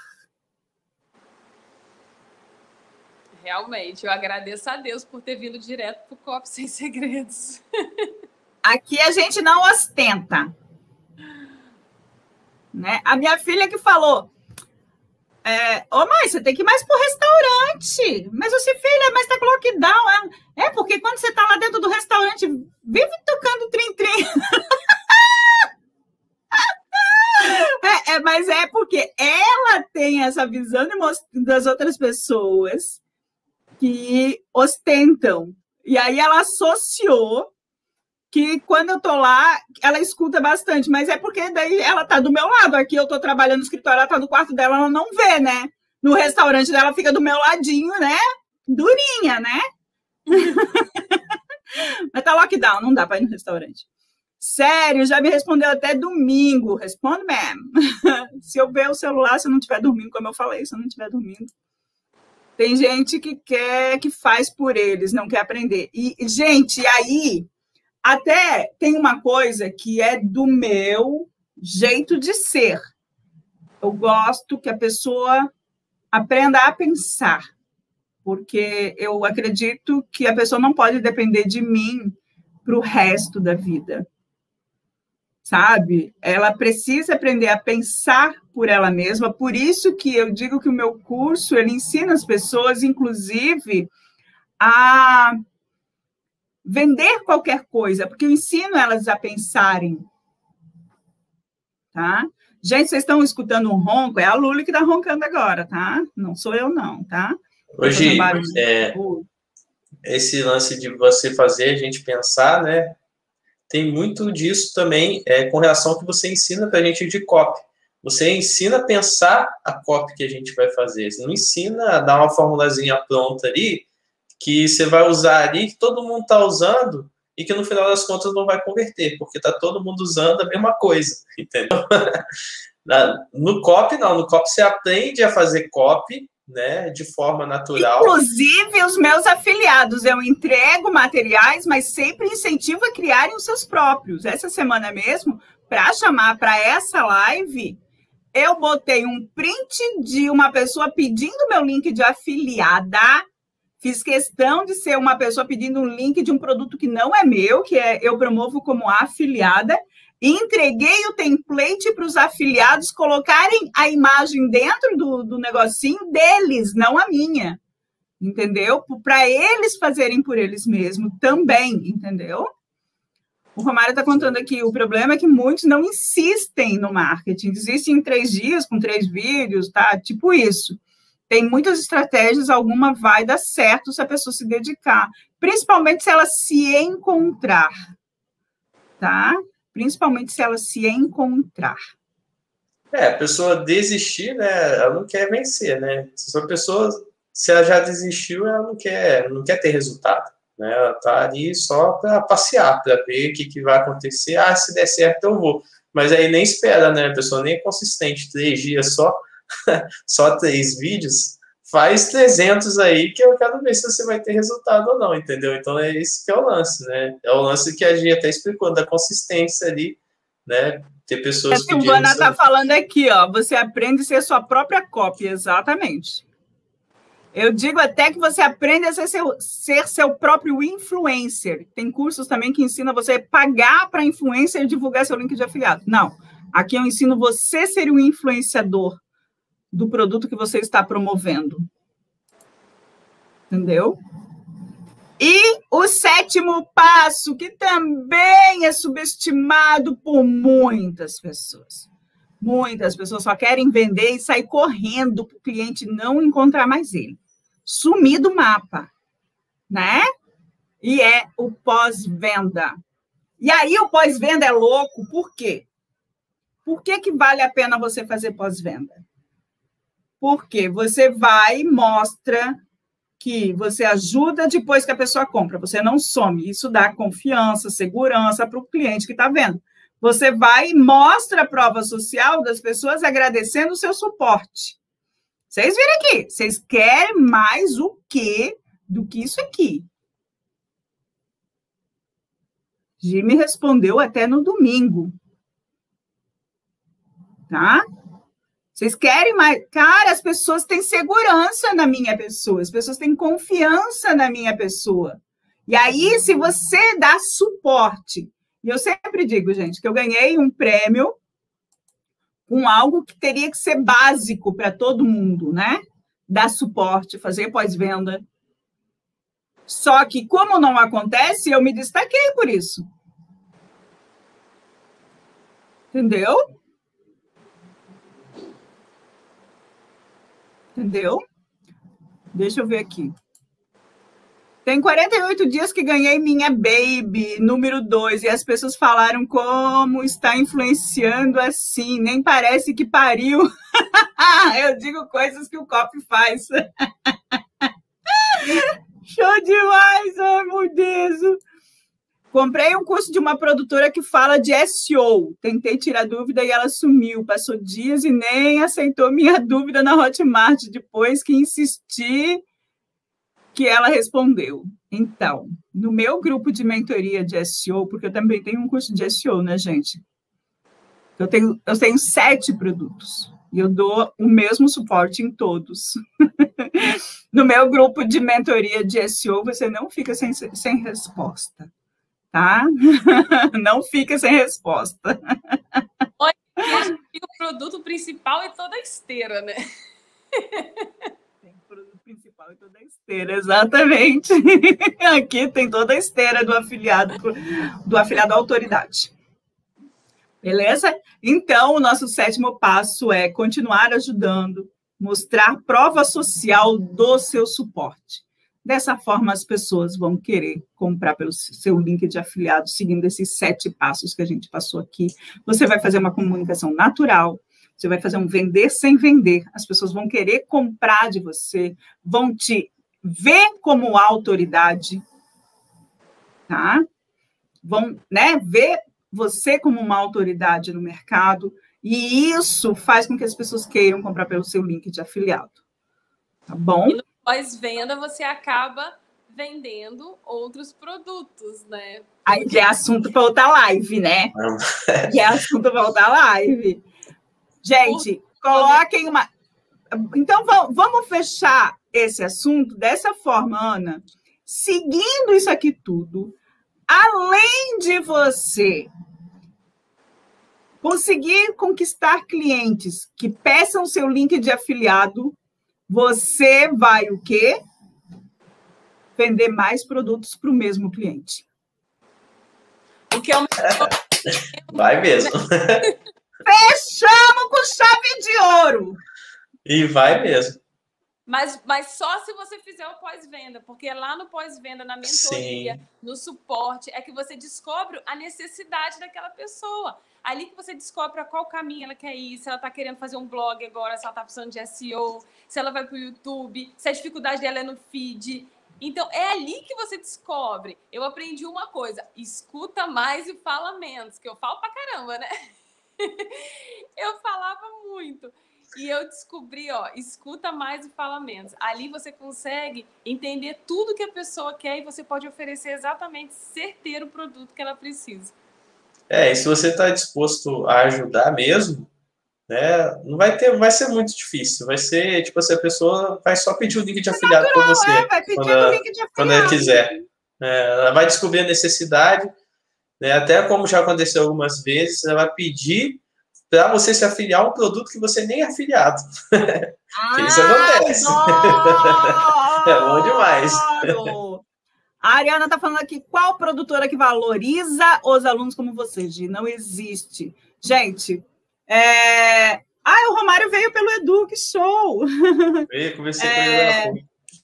[SPEAKER 2] Realmente, eu agradeço a Deus por ter vindo direto para o Copy Sem Segredos.
[SPEAKER 1] Aqui a gente não ostenta. Né? A minha filha que falou, mãe, você tem que ir mais para o restaurante. Mas você, filha, mas está com lockdown. Porque quando você está lá dentro do restaurante, vive tocando trim-trim. Mas é porque ela tem essa visão das outras pessoas que ostentam. E aí ela associou que quando eu estou lá, ela escuta bastante, mas é porque daí ela está do meu lado. Aqui eu estou trabalhando no escritório, ela está no quarto dela, ela não vê, né? No restaurante dela fica do meu ladinho, né? Durinha, né? Mas tá lockdown, não dá para ir no restaurante. Sério, já me respondeu até domingo. Responde mesmo. Se eu ver o celular, se eu não estiver dormindo, como eu falei, se eu não estiver dormindo. Tem gente que quer, que faz por eles, não quer aprender. E, gente, aí... Até tem uma coisa que é do meu jeito de ser. Eu gosto que a pessoa aprenda a pensar, porque eu acredito que a pessoa não pode depender de mim para o resto da vida. Sabe? Ela precisa aprender a pensar por ela mesma, por isso que eu digo que o meu curso, ele ensina as pessoas, inclusive, a vender qualquer coisa, porque eu ensino elas a pensarem, tá? Gente, vocês estão escutando um ronco? É a Luli que está roncando agora, tá? Não sou eu, não, tá?
[SPEAKER 3] Hoje, esse lance de você fazer a gente pensar, né? Tem muito disso também com relação ao que você ensina para a gente de copy. Você ensina a pensar a copy que a gente vai fazer. Você não ensina a dar uma formulazinha pronta ali, que você vai usar ali, que todo mundo está usando, e que no final das contas não vai converter, porque está todo mundo usando a mesma coisa, entendeu? No copy, não. No copy você aprende a fazer copy, né, de forma natural.
[SPEAKER 1] Inclusive, os meus afiliados, eu entrego materiais, mas sempre incentivo a criarem os seus próprios. Essa semana mesmo, para chamar para essa live, eu botei um print de uma pessoa pedindo meu link de afiliada. Fiz questão de ser uma pessoa pedindo um link de um produto que não é meu, que eu promovo como afiliada. E entreguei o template para os afiliados colocarem a imagem dentro do negocinho deles, não a minha. Entendeu? Para eles fazerem por eles mesmos também, entendeu? O Romário está contando aqui, o problema é que muitos não insistem no marketing. Desistem em 3 dias, com 3 vídeos, tá? Tipo isso. Tem muitas estratégias, alguma vai dar certo se a pessoa se dedicar. Principalmente se ela se encontrar, tá? Principalmente se ela se encontrar.
[SPEAKER 3] A pessoa desistir, né? Ela não quer vencer, né? Se a pessoa, se ela já desistiu, ela não quer ter resultado. Né? Ela está ali só para passear, para ver o que vai acontecer. Ah, se der certo, eu vou. Mas aí nem espera, né? A pessoa nem é consistente. 3 dias só, só 3 vídeos, faz 300 aí que eu quero ver se você vai ter resultado ou não, entendeu? Então é esse que é o lance, né? É o lance que a gente até explicou, da consistência ali, né? Ter pessoas
[SPEAKER 1] pedindo... A Silvana está falando aqui, ó, você aprende a ser sua própria cópia, exatamente. Eu digo até que você aprende a ser seu próprio influencer. Tem cursos também que ensinam você a pagar para influencer divulgar seu link de afiliado. Não, aqui eu ensino você ser o influenciador do produto que você está promovendo. Entendeu? E o 7º passo, que também é subestimado por muitas pessoas. Muitas pessoas só querem vender e sair correndo para o cliente não encontrar mais ele. Sumir do mapa, né? E é o pós-venda. E aí o pós-venda é louco, por quê? Por que vale a pena você fazer pós-venda? Porque você vai e mostra que você ajuda depois que a pessoa compra. Você não some. Isso dá confiança, segurança para o cliente que está vendo. Você vai e mostra a prova social das pessoas agradecendo o seu suporte. Vocês viram aqui. Vocês querem mais o quê do que isso aqui? Gi me respondeu até no domingo. Tá? Vocês querem mais? Cara, as pessoas têm segurança na minha pessoa. As pessoas têm confiança na minha pessoa. E aí, se você dá suporte... E eu sempre digo, gente, que eu ganhei um prêmio com algo que teria que ser básico para todo mundo, né? Dar suporte, fazer pós-venda. Só que, como não acontece, eu me destaquei por isso. Entendeu? Entendeu? Deixa eu ver aqui. Tem 48 dias que ganhei minha baby, número 2, e as pessoas falaram como está influenciando assim, nem parece que pariu. Eu digo coisas que o copy faz. Show demais, oh, meu Deus. Comprei um curso de uma produtora que fala de SEO. Tentei tirar dúvida e ela sumiu. Passou dias e nem aceitou minha dúvida na Hotmart, depois que insisti que ela respondeu. Então, no meu grupo de mentoria de SEO, porque eu também tenho um curso de SEO, né, gente? Eu tenho 7 produtos e eu dou o mesmo suporte em todos. No meu grupo de mentoria de SEO, você não fica sem resposta, tá? Não fica sem resposta.
[SPEAKER 2] Olha, o produto principal é toda a esteira, né?
[SPEAKER 1] Principal e toda a esteira, exatamente. Aqui tem toda a esteira do afiliado autoridade. Beleza? Então, o nosso 7º passo é continuar ajudando, mostrar prova social do seu suporte. Dessa forma, as pessoas vão querer comprar pelo seu link de afiliado, seguindo esses 7 passos que a gente passou aqui. Você vai fazer uma comunicação natural, você vai fazer um vender sem vender. As pessoas vão querer comprar de você, vão te ver como autoridade, tá? Vão, né, ver você como uma autoridade no mercado, e isso faz com que as pessoas queiram comprar pelo seu link de afiliado. Tá bom?
[SPEAKER 2] E no pós-venda você acaba vendendo outros produtos, né?
[SPEAKER 1] Aí que é assunto para outra live, né? Que é assunto para outra live. Gente, coloquem uma... Então, vamos fechar esse assunto dessa forma, Ana. Seguindo isso aqui tudo, além de você conseguir conquistar clientes que peçam seu link de afiliado, você vai o quê? Vender mais produtos para o mesmo cliente.
[SPEAKER 2] O que é uma...
[SPEAKER 3] Vai mesmo.
[SPEAKER 1] Fechamos com chave de ouro.
[SPEAKER 3] E vai mesmo.
[SPEAKER 2] Mas só se você fizer o pós-venda, porque lá no pós-venda, na mentoria, sim, no suporte, é que você descobre a necessidade daquela pessoa. Ali que você descobre a qual caminho ela quer ir, se ela está querendo fazer um blog agora, se ela está precisando de SEO, se ela vai para o YouTube, se a dificuldade dela é no feed. Então, é ali que você descobre. Eu aprendi uma coisa, escuta mais e fala menos, que eu falo pra caramba, né? Eu falava muito. E eu descobri, escuta mais e fala menos. Ali você consegue entender tudo que a pessoa quer e você pode oferecer exatamente certeiro o produto que ela precisa.
[SPEAKER 3] E se você está disposto a ajudar mesmo, né, não vai ser muito difícil. Vai ser, tipo assim, a pessoa vai só pedir o link de afiliado para você.
[SPEAKER 1] Vai pedir o link de afiliado.
[SPEAKER 3] Quando ela quiser. Ela vai descobrir a necessidade, né, até como já aconteceu algumas vezes, ela vai pedir para você se afiliar a um produto que você nem é afiliado. Que isso acontece. É bom demais.
[SPEAKER 1] A Ariana está falando aqui, qual produtora que valoriza os alunos como você, Gi? Não existe. Gente, o Romário veio pelo Edu, que show!
[SPEAKER 3] Comecei com ele.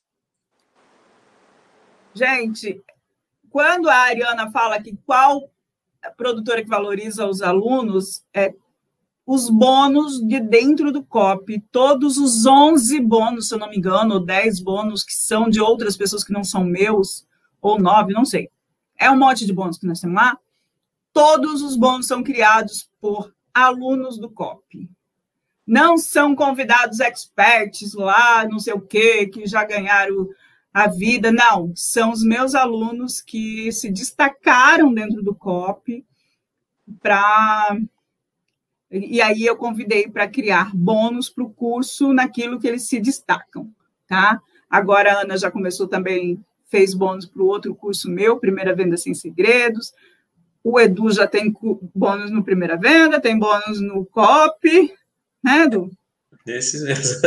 [SPEAKER 1] Gente, quando a Ariana fala que qual produtora que valoriza os alunos, os bônus de dentro do copy, todos os 11 bônus, se eu não me engano, ou 10 bônus que são de outras pessoas que não são meus, ou 9, não sei. É um monte de bônus que nós temos lá. Todos os bônus são criados por alunos do copy. Não são convidados experts lá, não sei o quê, que já ganharam a vida. Não, são os meus alunos que se destacaram dentro do copy para... E aí eu convidei para criar bônus para o curso naquilo que eles se destacam, tá? Agora a Ana já começou também, fez bônus para o outro curso meu, Primeira Venda Sem Segredos. O Edu já tem bônus no Primeira Venda, tem bônus no copy, né, Edu?
[SPEAKER 3] Desses mesmo.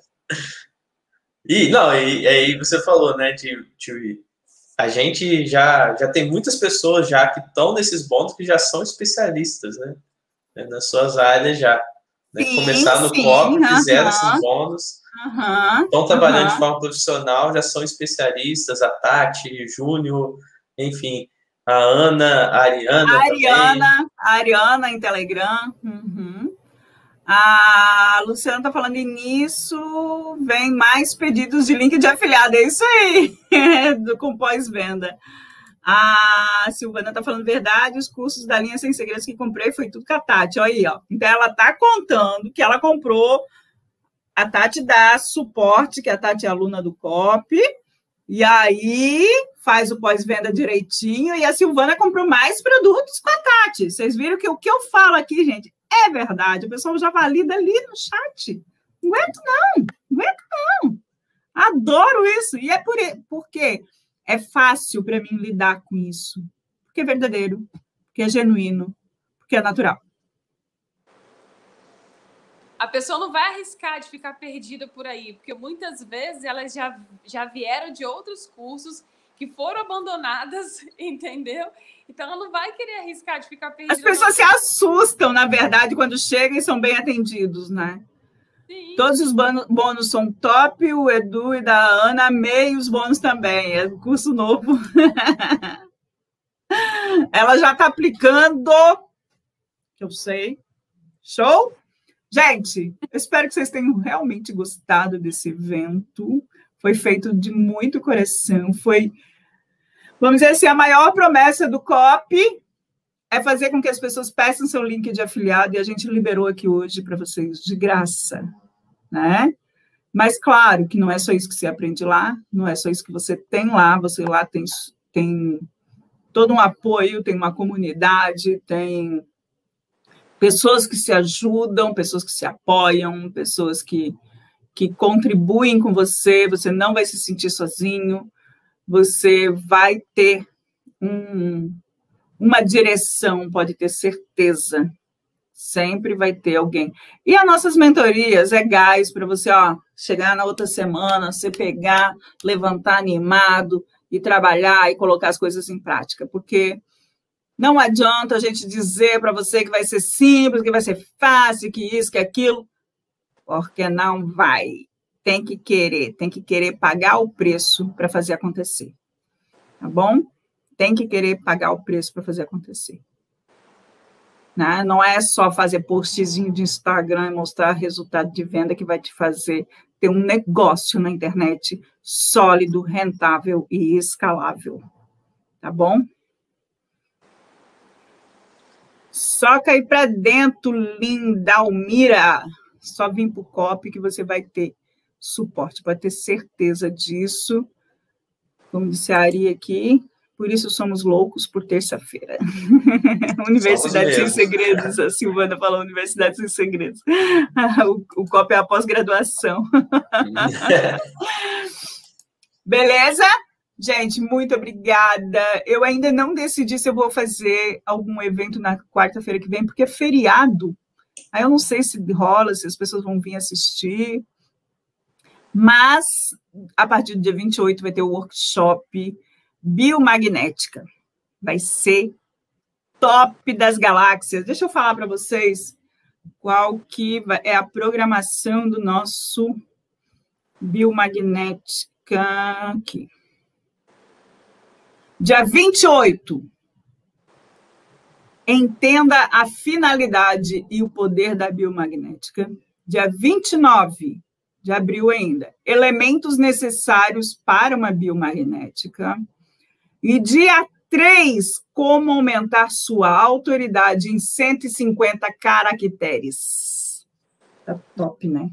[SPEAKER 3] E aí você falou, né, a gente já tem muitas pessoas já que estão nesses bônus que já são especialistas, né? Nas suas áreas já. Né?
[SPEAKER 1] Sim,
[SPEAKER 3] começaram no copy, fizeram esses bônus, estão trabalhando de forma profissional, já são especialistas, a Tati, Júnior, enfim, a Ana, a Ariana também.
[SPEAKER 1] A Ariana em Telegram. A Luciana está falando nisso, vem mais pedidos de link de afiliado, é isso aí, com pós-venda. A Silvana está falando verdade, os cursos da linha Sem Segredos que comprei foi tudo com a Tati. Olha aí, ó. Então, ela está contando que ela comprou, a Tati dá suporte, que a Tati é aluna do copy, e aí faz o pós-venda direitinho, e a Silvana comprou mais produtos com a Tati. Vocês viram que o que eu falo aqui, gente, é verdade. O pessoal já valida ali no chat. Não aguento não. Adoro isso. E é porque é fácil para mim lidar com isso. Porque é verdadeiro, porque é genuíno, porque é natural.
[SPEAKER 2] A pessoa não vai arriscar de ficar perdida por aí, porque muitas vezes elas já vieram de outros cursos que foram abandonadas, entendeu? Então, ela não vai querer arriscar de ficar perdida.
[SPEAKER 1] As pessoas se assustam, na verdade, quando chegam e são bem atendidos, né?
[SPEAKER 2] Sim.
[SPEAKER 1] Todos os bônus são top, o Edu e da Ana, amei os bônus também, é um curso novo. Ela já está aplicando, que eu sei. Show? Gente, eu espero que vocês tenham realmente gostado desse evento. Foi feito de muito coração. Foi, vamos dizer assim, a maior promessa do COP é fazer com que as pessoas peçam seu link de afiliado, e a gente liberou aqui hoje para vocês de graça, né? Mas claro que não é só isso que você aprende lá, não é só isso que você tem lá, você lá tem todo um apoio, tem uma comunidade, tem pessoas que se ajudam, pessoas que se apoiam, pessoas que contribuem com você, você não vai se sentir sozinho, você vai ter uma direção, pode ter certeza, sempre vai ter alguém. E as nossas mentorias é gás para você, ó, chegar na outra semana, você pegar, levantar animado e trabalhar e colocar as coisas em prática, porque não adianta a gente dizer para você que vai ser simples, que vai ser fácil, que isso, que aquilo, porque não vai. Tem que querer pagar o preço para fazer acontecer. Tá bom? Tem que querer pagar o preço para fazer acontecer. Né? Não é só fazer postzinho de Instagram e mostrar resultado de venda que vai te fazer ter um negócio na internet sólido, rentável e escalável. Tá bom? Só cair para dentro, linda Almira. Só vir para o COP que você vai ter suporte, pode ter certeza disso. Como disse a Ari aqui, por isso somos loucos por terça-feira. Universidade Sem Segredos, a Silvana falou, Universidade Sem Segredos. O COP é a pós-graduação. Beleza? Gente, muito obrigada. Eu ainda não decidi se eu vou fazer algum evento na quarta-feira que vem, porque é feriado. Aí eu não sei se rola, se as pessoas vão vir assistir. Mas, a partir do dia 28, vai ter o workshop Biomagnética. Vai ser top das galáxias. Deixa eu falar para vocês qual que é a programação do nosso Biomagnética aqui. Dia 28, entenda a finalidade e o poder da biomagnética. Dia 29 de abril ainda, elementos necessários para uma biomagnética. E dia 3, como aumentar sua autoridade em 150 caracteres. Tá top, né?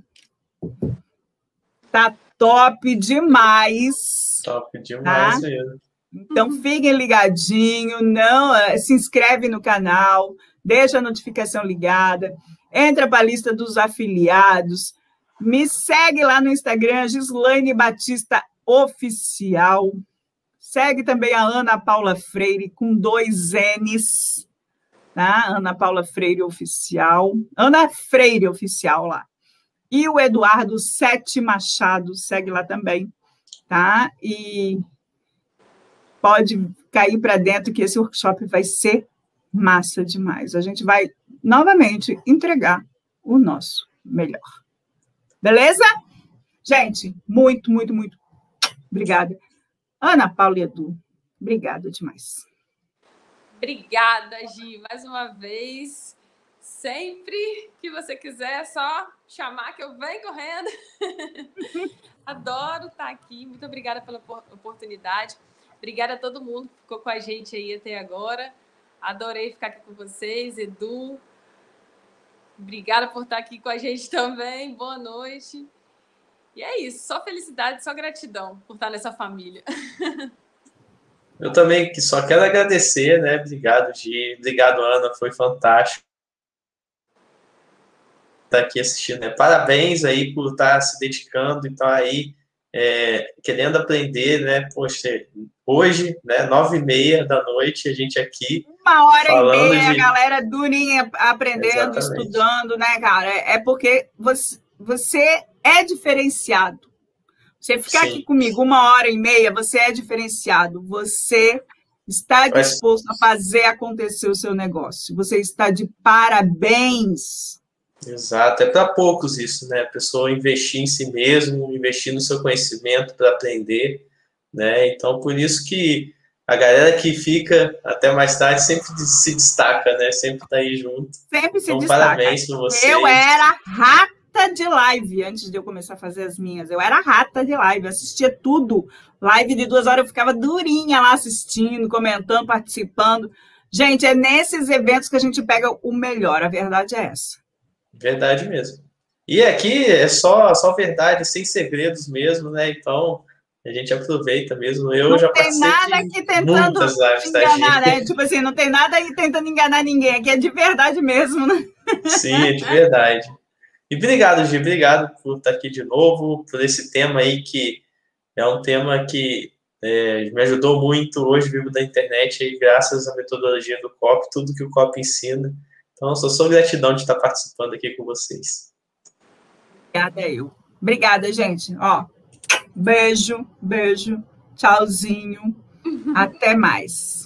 [SPEAKER 1] Tá top demais.
[SPEAKER 3] Top demais,
[SPEAKER 1] tá?
[SPEAKER 3] mesmo.
[SPEAKER 1] Então, fiquem ligadinhos, se inscreve no canal, deixa a notificação ligada, entra para a lista dos afiliados, me segue lá no Instagram, Gislaine Batista Oficial, segue também a Ana Paula Freire, com 2 N's, tá? Ana Paula Freire Oficial, Ana Freire Oficial lá. E o Eduardo Sete Machado, segue lá também, tá? E pode cair para dentro que esse workshop vai ser massa demais. A gente vai, novamente, entregar o nosso melhor. Beleza? Gente, muito, muito, muito obrigada. Ana Paula e Edu, obrigada demais.
[SPEAKER 2] Obrigada, Gi, mais uma vez. Sempre que você quiser, é só chamar que eu venho correndo. Adoro estar aqui. Muito obrigada pela oportunidade. Obrigada a todo mundo que ficou com a gente aí até agora. Adorei ficar aqui com vocês, Edu. Obrigada por estar aqui com a gente também. Boa noite. E é isso. Só felicidade, só gratidão por estar nessa família.
[SPEAKER 3] Eu também só quero agradecer, né? Obrigado, Gi. Obrigado, Ana. Foi fantástico estar aqui assistindo. Né? Parabéns aí por estar se dedicando e estar aí querendo aprender, né? Poxa, hoje, né? 9h30 da noite, a gente aqui.
[SPEAKER 1] 1h30, a galera durinha aprendendo,
[SPEAKER 3] Exatamente.
[SPEAKER 1] Estudando, né, cara? É porque você é diferenciado. Você ficar aqui comigo 1h30, você é diferenciado. Você está disposto a fazer acontecer o seu negócio. Você está de parabéns.
[SPEAKER 3] Exato, é para poucos isso, né? A pessoa investir em si mesmo, investir no seu conhecimento para aprender, né? Então, por isso que a galera que fica até mais tarde sempre se destaca, né? Sempre está aí junto.
[SPEAKER 1] Sempre se
[SPEAKER 3] então,
[SPEAKER 1] destaca.
[SPEAKER 3] Parabéns por vocês.
[SPEAKER 1] Eu era rata de live antes de eu começar a fazer as minhas. Eu era rata de live, assistia tudo. Live de 2 horas, eu ficava durinha lá assistindo, comentando, participando. Gente, é nesses eventos que a gente pega o melhor. A verdade é essa. Verdade
[SPEAKER 3] mesmo. E aqui é só verdade, sem segredos mesmo, né? Então, a gente aproveita mesmo. Eu
[SPEAKER 1] não
[SPEAKER 3] já
[SPEAKER 1] tem nada aqui tentando enganar, né? Tipo assim, não tem nada aí tentando enganar ninguém. Aqui é de verdade mesmo, né?
[SPEAKER 3] Sim, é de verdade. E obrigado, Gi. Obrigado por estar aqui de novo, por esse tema aí que é um tema que me ajudou muito hoje, vivo da internet, aí, graças à metodologia do COP, tudo que o COP ensina. Então, sou gratidão de estar participando aqui com vocês.
[SPEAKER 1] Obrigada, eu. Obrigada, gente. Ó, beijo, beijo, tchauzinho. Até mais.